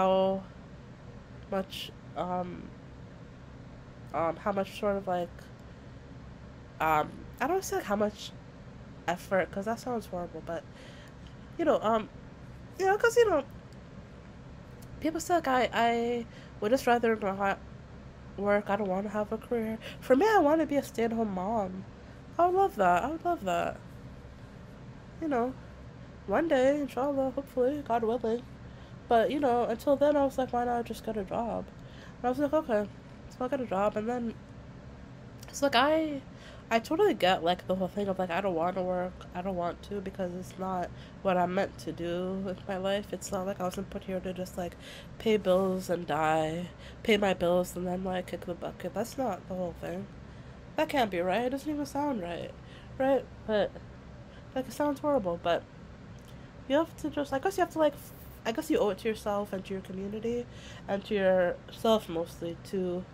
Speaker 1: much, um, how much sort of like, I don't say like how much effort, because that sounds horrible, but you know, um, because people say like I would just rather not work. I don't want to have a career. For me, I want to be a stay-at-home mom. I would love that. I would love that. You know, one day, inshallah, hopefully, God willing. But, until then, I was like, why not just get a job? And I was like, okay, so I'll get a job. And then, it's like, I totally get, like, the whole thing of, like, I don't want to work. I don't want to, because it's not what I'm meant to do with my life. It's not like I wasn't put here to just, like, pay bills and die. Pay my bills and then, like, kick the bucket. That's not the whole thing. That can't be right. It doesn't even sound right. Right? But, like, it sounds horrible, but you have to just, I guess you have to, like, I guess you owe it to yourself and to your community and to yourself mostly to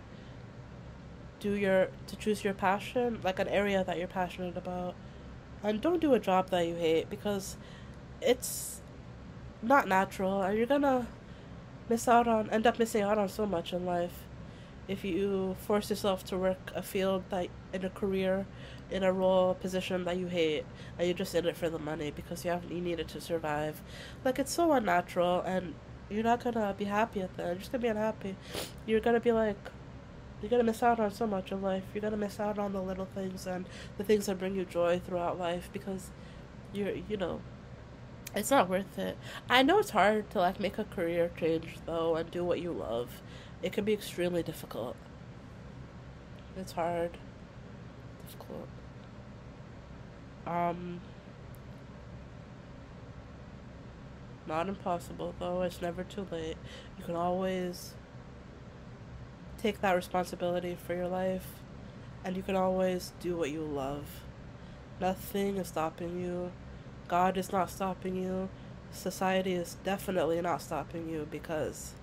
Speaker 1: choose your passion, like an area that you're passionate about, and don't do a job that you hate, because it's not natural, and you're gonna end up missing out on so much in life if you force yourself to work a field that in a career, in a role position that you hate, and you're just in it for the money because you need it to survive. Like, it's so unnatural, and you're not gonna be happy at that. You're just gonna be unhappy. You're gonna be like, you're gonna miss out on so much in life. You're gonna miss out on the little things and the things that bring you joy throughout life, because it's not worth it. I know it's hard to like make a career change though and do what you love. It can be extremely difficult. It's hard, difficult. Um, Not impossible though. It's never too late. You can always take that responsibility for your life, and you can always do what you love. Nothing is stopping you. God is not stopping you. Society is definitely not stopping you, because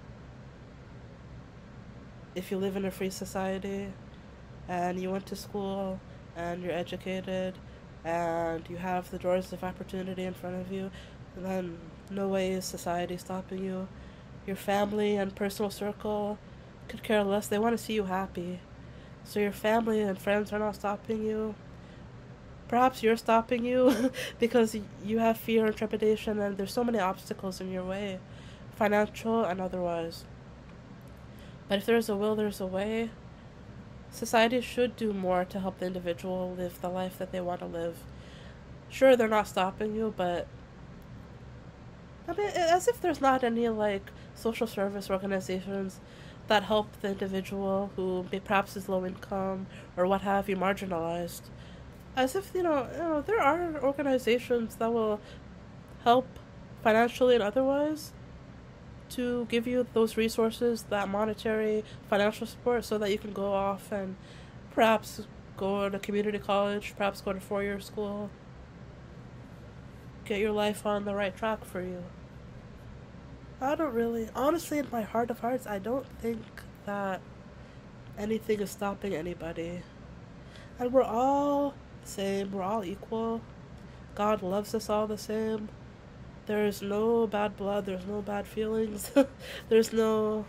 Speaker 1: if you live in a free society and you went to school and you're educated and you have the doors of opportunity in front of you, then no way is society stopping you. Your family and personal circle could care less. They want to see you happy. So your family and friends are not stopping you. Perhaps you're stopping you because you have fear and trepidation, and there's so many obstacles in your way, financial and otherwise. But if there's a will, there's a way. Society should do more to help the individual live the life that they want to live. Sure, they're not stopping you, but I mean, as if there's not any like social service organizations that help the individual who perhaps is low income or what have you, marginalized. As if, there are organizations that will help financially and otherwise to give you those resources, that monetary, financial support, so that you can go off and perhaps go to community college, perhaps go to four-year school, get your life on the right track for you. I don't really, honestly, in my heart of hearts, I don't think that anything is stopping anybody. And we're all the same, we're all equal. God loves us all the same. There's no bad blood, there's no bad feelings, there's no.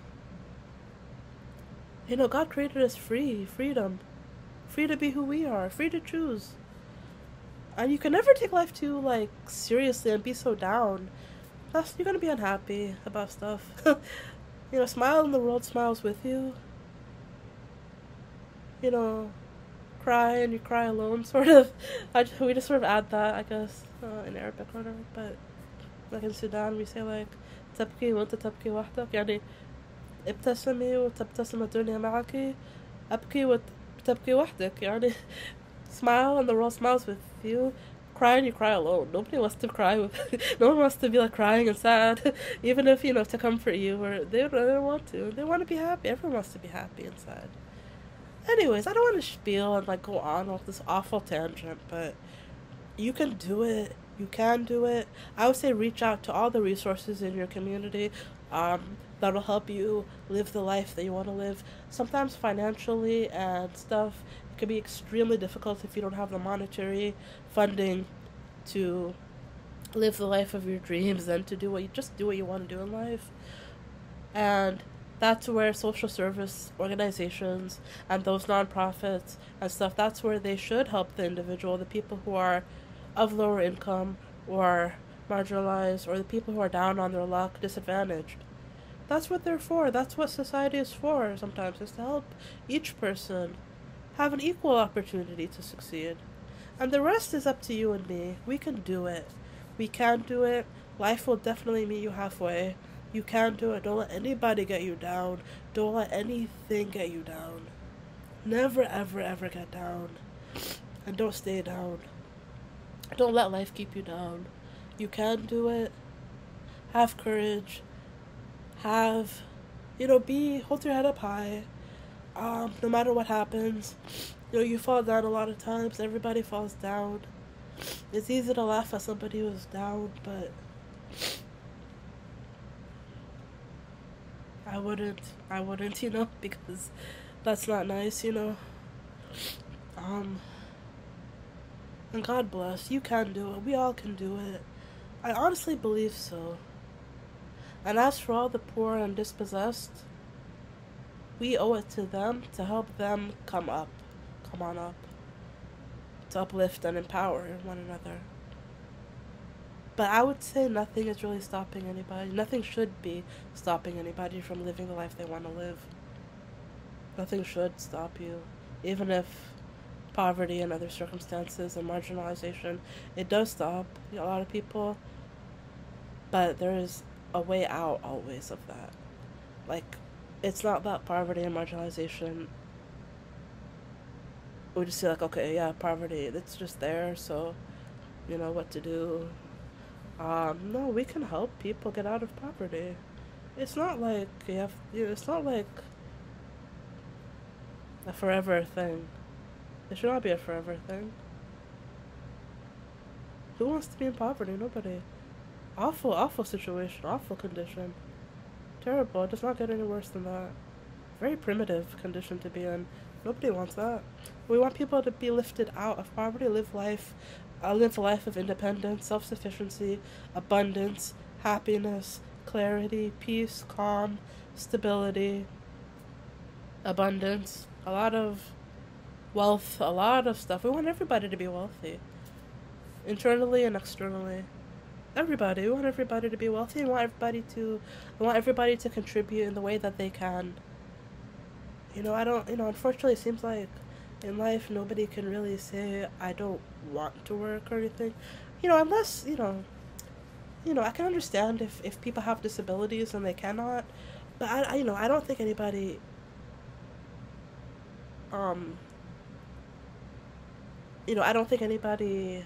Speaker 1: God created us freedom. Free to be who we are, free to choose. And you can never take life too, seriously and be so down. Plus, you're gonna be unhappy about stuff. Smile and the world smiles with you. Cry and you cry alone, sort of. We just sort of add that, I guess, in Arabic or whatever. But, in Sudan, we say, تبكي وانت تبكي وحدك. يعني ابتسمي وتبتسم الدنيا معك. أبكي وتبكي وحدك. يعني smile and the world smiles with you. Cry and you cry alone. Nobody wants to cry with. No one wants to be crying and sad, even if to comfort you, or they don't want to. They want to be happy. Everyone wants to be happy inside. Anyways, I don't want to spiel and go on with this awful tangent, but you can do it. You can do it. I would say reach out to all the resources in your community that'll help you live the life that you want to live. Sometimes financially and stuff, it can be extremely difficult if you don't have the monetary funding to live the life of your dreams and to do what you want to do in life. And that's where social service organizations and those nonprofits and stuff, that's where they should help the individual, the people who are of lower income or marginalized, or the people who are down on their luck, disadvantaged. That's what they're for. That's what society is for sometimes, is to help each person have an equal opportunity to succeed. And the rest is up to you and me. We can do it. We can do it. Life will definitely meet you halfway. You can do it. Don't let anybody get you down. Don't let anything get you down. Never, ever, ever get down. And don't stay down. Don't let life keep you down. You can do it. Have courage. Hold your head up high. No matter what happens. You fall down a lot of times. Everybody falls down. It's easy to laugh at somebody who's down, but I wouldn't, because that's not nice, And God bless. You can do it. We all can do it. I honestly believe so. And as for all the poor and dispossessed, we owe it to them to help them come on up. To uplift and empower one another. But I would say nothing is really stopping anybody. Nothing should be stopping anybody from living the life they want to live. Nothing should stop you. Even if poverty and other circumstances and marginalization, it does stop a lot of people. But there is a way out always of that. It's not that poverty and marginalization, we just say okay, yeah, poverty, it's just there, so what to do. No, we can help people get out of poverty. It's not it's not a forever thing. It should not be a forever thing. Who wants to be in poverty? Nobody. Awful, awful situation, awful condition. Terrible. It does not get any worse than that. Very primitive condition to be in. Nobody wants that. We want people to be lifted out of poverty, live a life of independence, self-sufficiency, abundance, happiness, clarity, peace, calm, stability, abundance, a lot of wealth, a lot of stuff. We want everybody to be wealthy, internally and externally. Everybody. We want everybody to be wealthy. We want everybody to contribute in the way that they can. Unfortunately, it seems like in life nobody can really say I don't want to work or anything. Unless, I can understand if people have disabilities and they cannot. But I don't think anybody, um, I don't think anybody,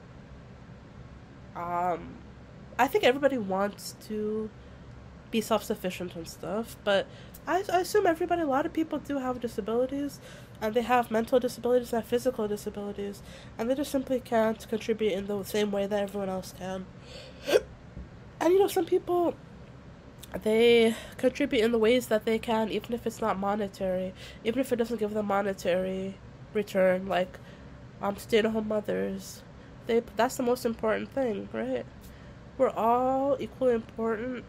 Speaker 1: um, I think everybody wants to be self sufficient and stuff, but I assume everybody, a lot of people do have disabilities, and they have mental disabilities and physical disabilities, and they just simply can't contribute in the same way that everyone else can. And some people, they contribute in the ways that they can, even if it's not monetary, even if it doesn't give them monetary return, like stay-at-home mothers. That's the most important thing, right? We're all equally important.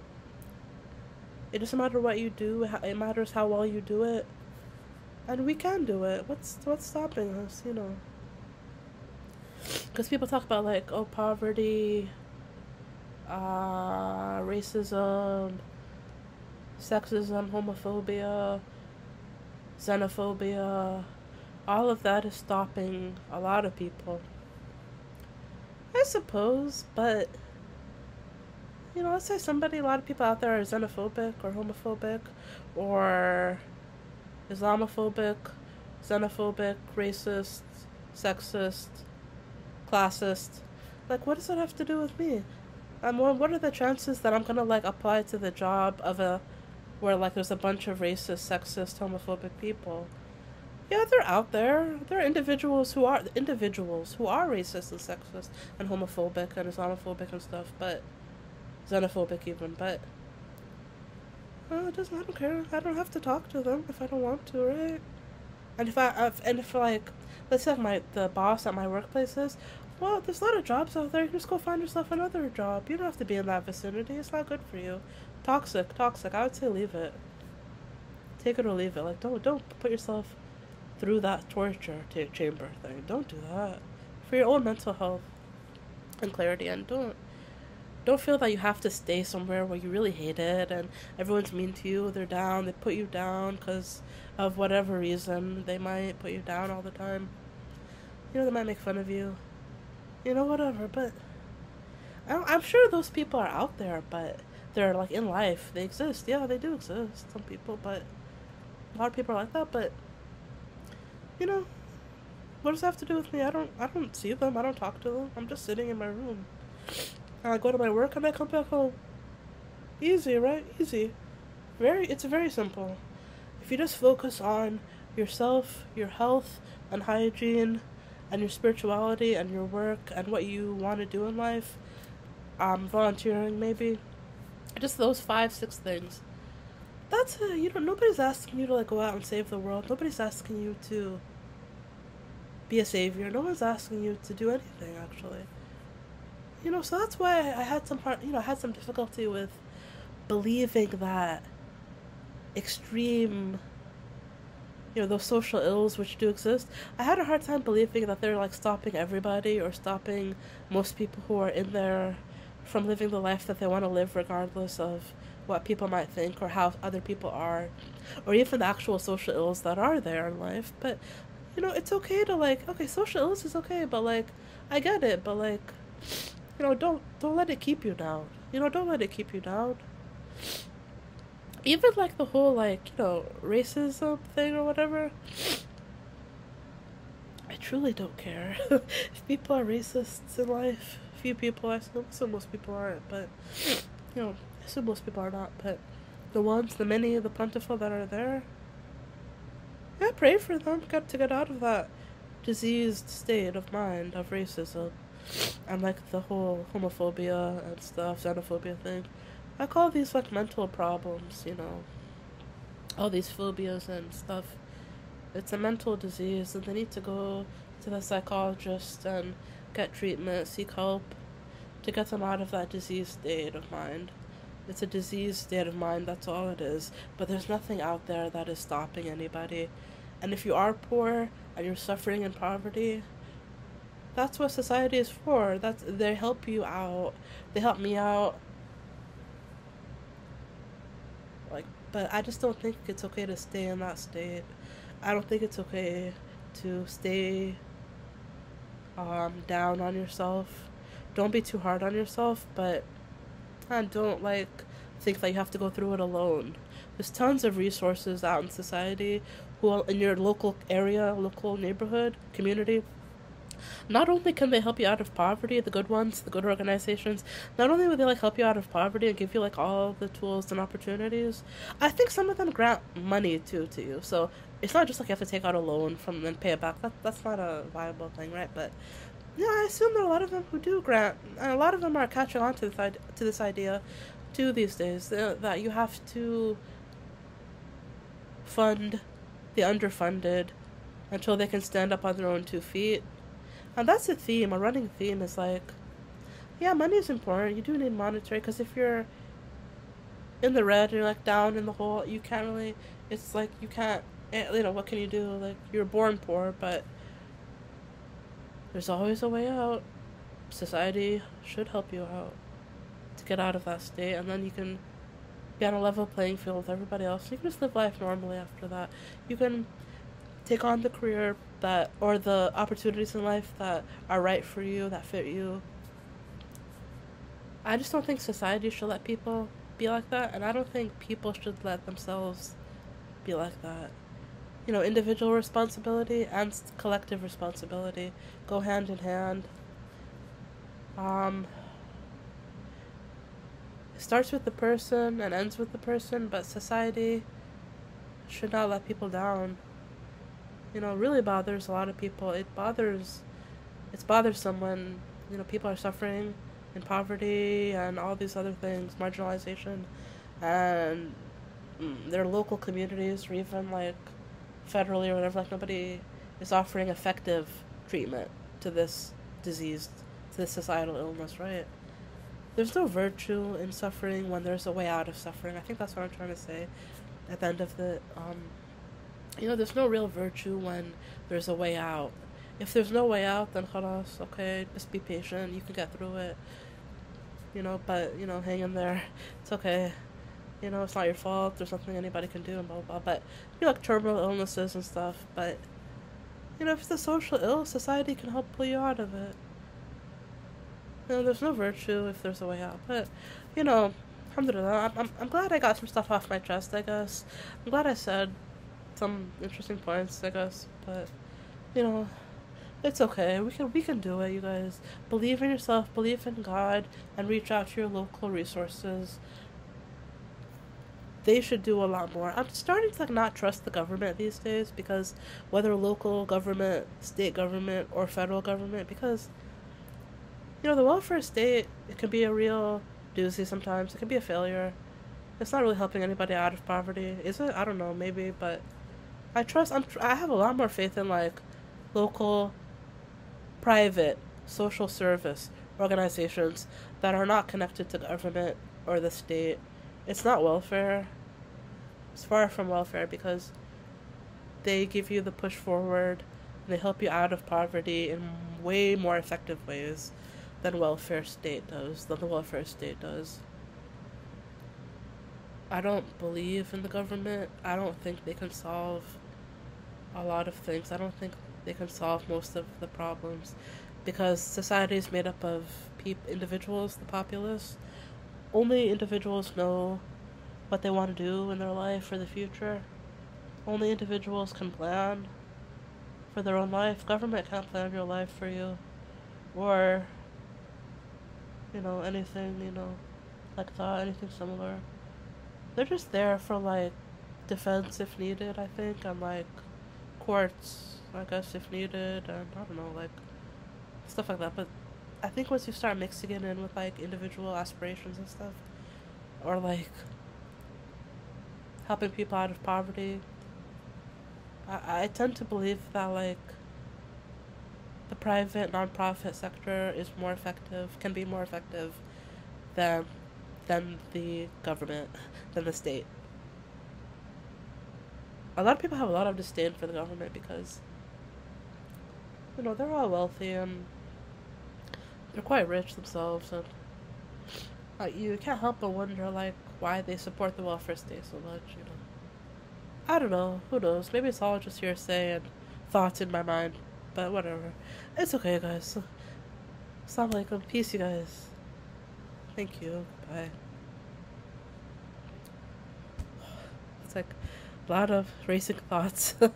Speaker 1: It doesn't matter what you do. It matters how well you do it, and we can do it. What's stopping us? Because people talk about like, oh, poverty, racism, sexism, homophobia, xenophobia. All of that is stopping a lot of people, I suppose. But let's say a lot of people out there are xenophobic or homophobic or Islamophobic, xenophobic, racist, sexist, classist. Like, what does that have to do with me? What are the chances that I'm gonna like apply to the job where like there's a bunch of racist, sexist, homophobic people? Yeah, they're out there. There are individuals who are racist and sexist and homophobic and Islamophobic and stuff, but xenophobic even. But it doesn't. I don't care. I don't have to talk to them if I don't want to, right? And if like, let's say the boss at my workplace is, well, there's a lot of jobs out there. You can just go find yourself another job. You don't have to be in that vicinity. It's not good for you. Toxic. I would say leave it. Take it or leave it. Like, don't put yourself through that torture chamber thing. Don't do that. For your own mental health and clarity, and don't feel that you have to stay somewhere where you really hate it and everyone's mean to you. They're down. They put you down because of whatever reason. They might put you down all the time. They might make fun of you. Whatever. But I'm sure those people are out there, but they're like in life. They exist. Yeah, they do exist. Some people, but a lot of people are like that. But what does that have to do with me? I don't see them. I don't talk to them. I'm just sitting in my room. And I go to my work and I come back home. Easy, right? Easy. It's very simple. If you just focus on yourself, your health and hygiene, and your spirituality and your work and what you want to do in life, volunteering maybe, just those 5-6 things. That's nobody's asking you to like go out and save the world. Nobody's asking you to be a savior. No one's asking you to do anything actually. So that's why I had some difficulty with believing that extreme, those social ills which do exist. I had a hard time believing that they're like stopping everybody or stopping most people who are in there from living the life that they want to live, regardless of what people might think or how other people are, or even the actual social ills that are there in life. But it's okay to like, okay, social ills is okay, but like, I get it, but like, don't let it keep you down. Don't let it keep you down. Even like the whole like, racism thing or whatever. I truly don't care. If people are racists in life, few people, I assume most people aren't, but I assume most people are not, but the many, the plentiful that are there, yeah, pray for them to get out of that diseased state of mind of racism and like the whole homophobia and stuff, xenophobia thing. I call these like mental problems, all these phobias and stuff. It's a mental disease, and they need to go to the psychologist and get treatment, seek help to get them out of that diseased state of mind. It's a diseased state of mind, that's all it is. But there's nothing out there that is stopping anybody. And if you are poor and you're suffering in poverty, that's what society is for. They help you out. They help me out. Like, but I just don't think it's okay to stay in that state. I don't think it's okay to stay down on yourself. Don't be too hard on yourself, but and don't like think that you have to go through it alone. There's tons of resources out in society, who are in your local area, local neighborhood, community. Not only can they help you out of poverty, the good ones, the good organizations, not only will they like help you out of poverty and give you like all the tools and opportunities, I think some of them grant money too to you. So it's not just like you have to take out a loan from and pay it back. That's not a viable thing, right? But yeah, I assume there are a lot of them who do grant, and a lot of them are catching on to this idea too these days, that you have to fund the underfunded until they can stand up on their own 2 feet. And that's a theme, a running theme is like, yeah, money is important. You do need monetary, because if you're in the red, you're like down in the hole, you can't really, it's like you can't, what can you do? Like, you're born poor, but there's always a way out. Society should help you out to get out of that state, and then you can be on a level playing field with everybody else. You can just live life normally after that. You can take on the career that, or the opportunities in life that are right for you, that fit you. I just don't think society should let people be like that, and I don't think people should let themselves be like that. Individual responsibility and collective responsibility go hand in hand. It starts with the person and ends with the person, but society should not let people down. Really bothers a lot of people. It's bothersome when, people are suffering in poverty and all these other things, marginalization, and their local communities, or even like federally or whatever, like nobody is offering effective treatment to this disease, to this societal illness, right? There's no virtue in suffering when there's a way out of suffering. I think that's what I'm trying to say at the end of the, there's no real virtue when there's a way out. If there's no way out, then khalas, okay, just be patient, you can get through it, but, hang in there, it's okay, it's not your fault, there's nothing anybody can do, and blah, blah, blah, but, like terminal illnesses and stuff, but, if it's a social ill, society can help pull you out of it. There's no virtue if there's a way out, but, alhamdulillah, I'm glad I got some stuff off my chest, I guess. I'm glad I said some interesting points, I guess, but, it's okay. We can do it, you guys. Believe in yourself, believe in God, and reach out to your local resources. They should do a lot more. I'm starting to not trust the government these days, because whether local government, state government, or federal government, because the welfare state, it can be a real doozy sometimes. It can be a failure. It's not really helping anybody out of poverty, is it? I don't know, maybe, but I have a lot more faith in like local, private, social service organizations that are not connected to government or the state. It's not welfare. It's far from welfare, because they give you the push forward and they help you out of poverty in way more effective ways than the welfare state does. I don't believe in the government. I don't think they can solve a lot of things. I don't think they can solve most of the problems, because society is made up of individuals, the populace. Only individuals know what they want to do in their life for the future. Only individuals can plan for their own life. Government can't plan your life for you, or anything, like that, anything similar. They're just there for like defense if needed, I think, and like courts, I guess, if needed, and I don't know, like stuff like that. But I think once you start mixing it in with like individual aspirations and stuff, or like helping people out of poverty, I tend to believe that like the private nonprofit sector is more effective, can be more effective than the government, than the state. A lot of people have a lot of disdain for the government because, they're all wealthy and they're quite rich themselves, and you can't help but wonder, like, why they support the welfare state so much, I don't know, who knows, maybe it's all just hearsay and thoughts in my mind, but whatever. It's okay, guys. Assalamu alaikum, peace, you guys. Thank you, bye. It's like a lot of racing thoughts. But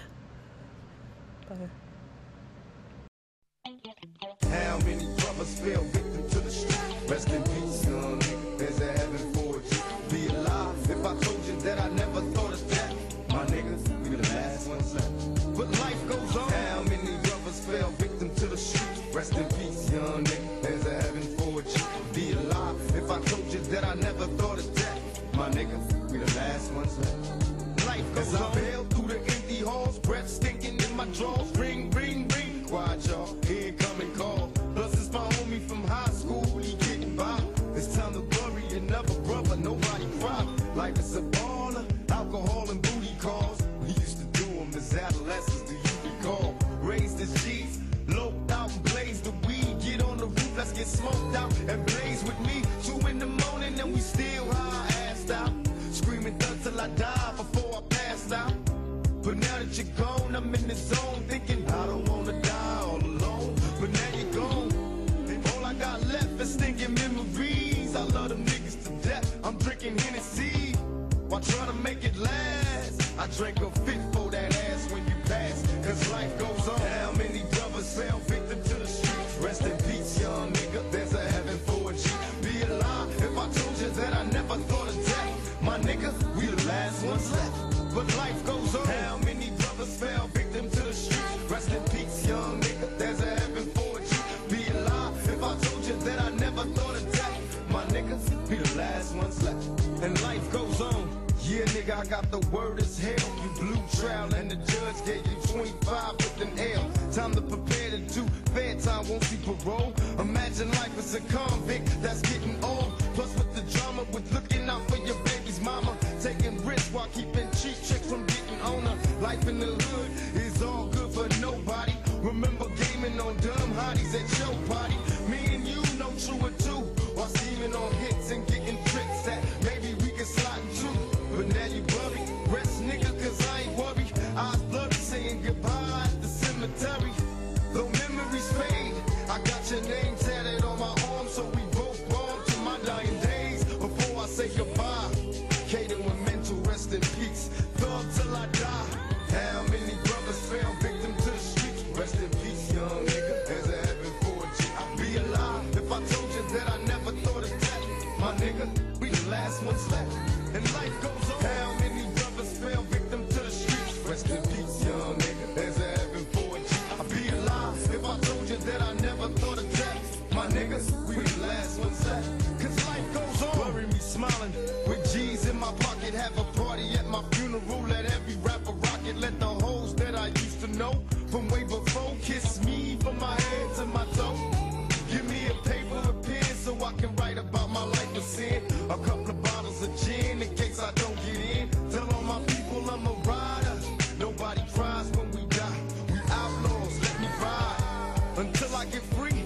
Speaker 2: how many brothers fell victim to the street? Rest in peace, young nigga. There's a heaven for you. Be alive if I told you that I never thought of that. My niggas, we the last ones left. But life goes on. How many brothers fell victim to the street? Rest in peace, young nigga. There's a heaven for you. Be alive if I told you that I never thought of that. My niggas, we the last ones left. Life goes on. As I bail through the empty halls, breath stinking in my drawers. Ring, ring, ring. Quiet, y'all. Here coming call. Plus it's my homie from high school. He getting by. It's time to bury another brother. Nobody cry. Life is a baller. Alcohol and booty calls. We used to do them as adolescents. Do you recall? Raised as G's. Loped out and blazed the weed. Get on the roof. Let's get smoked out and blaze with me. 2 in the morning and we still high. Assed out. Screaming thug till I die before I passed out. But now that you're gone, I'm in the zone thinking I don't wanna die all alone. But now you're gone, and all I got left is stinking memories. I love them niggas to death. I'm drinking Hennessy while trying to make it last. I drank a fifth for that ass when you pass, cause life goes on. How many brothers fell victim to the streets? Rest in peace, young nigga. There's a heaven for a G. Be alive if I told you that I never thought of death. My nigga, we the last ones left. But life goes on. How many brothers fell victim to the streets? Rest in peace, young nigga. There's a heaven for you. Be alive if I told you that I never thought of death. My niggas, be the last ones left. And life goes on. Yeah, nigga, I got the word as hell. You blew trial and the judge gave you 25 with an L. Time to prepare to do fair time, won't see parole. Imagine life as a convict that's getting old. Plus with the drama, with looking out for your baby's mama. Taking risks while keeping cheap chicks from getting on her. Life in the hood is all good for nobody. Remember gaming on dumb hotties at your party. Me and you know true or two. While scheming on hits and getting tricks that maybe we can slide into. But now you worry, rest nigga, cause I ain't worried. Eyes blurry, saying goodbye at the cemetery. Though memories fade, I got your name tatted on my arm, so we both born to my dying days. Before I say goodbye, Kaden with mental rest in peace. Thug till I die. How many brothers fell victim to the streets? Rest in peace, young nigga. There's a heaven for a G. I'd be alive if I told you that I never thought of death. My nigga, we the last ones left. And life goes on. How many brothers fell victim to the streets? Rest in peace, young nigga. There's a heaven for a G. I'd be alive if I told you that I never thought of death. My niggas, we the last ones left. Cause life goes on. Bury me smiling with G's in my pocket. Have a party at my funeral. Let every rapper rock it. Let the hoes that I used to know from way before kiss me from my head to my toe. Give me a paper and pen so I can write about my life of sin. A couple of bottles of gin in case I don't get in. Tell all my people I'm a rider. Nobody cries when we die. We outlaws, let me ride until I get free.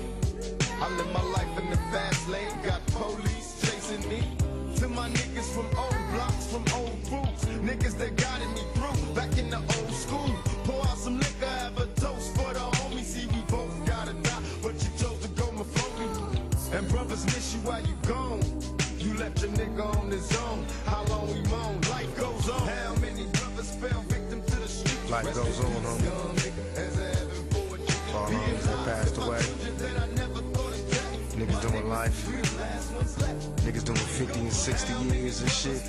Speaker 2: I live my life in the fast lane. Got police chasing me. To my niggas from old blocks, from old groups. Niggas that guided me through back in the old school. Pour out some liquor, have a toast for the homies. See, we both gotta die, but you chose to go before me. And brothers miss you while you gone. You left your nigga on his own. How long we moan? Life goes on. How many brothers fell victim to the streets?
Speaker 3: Life goes on, homie. All homies that passed away. Niggas doing life. Niggas doing 50 and 60 years and shit.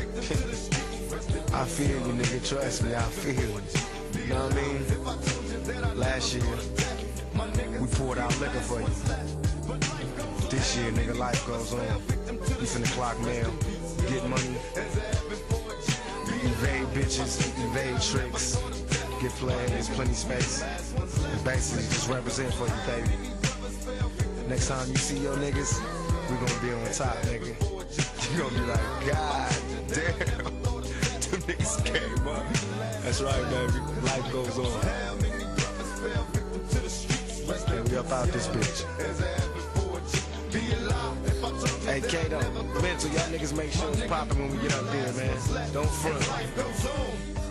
Speaker 3: I feel you, nigga. Trust me, I feel you. You know what I mean? Last year, we poured out liquor for you. This year, nigga, life goes on. You finna clock mail, get money, evade bitches, evade tricks, get played, there's plenty space. And basically just represent for you, baby. Next time you see your niggas, we gonna be on top, nigga. You gonna be like, God damn, them niggas came up. That's right, baby. Life goes on. And we up out this bitch. Hey, Kato, mental, y'all niggas make sure it's poppin' when we get up there, man. Don't front.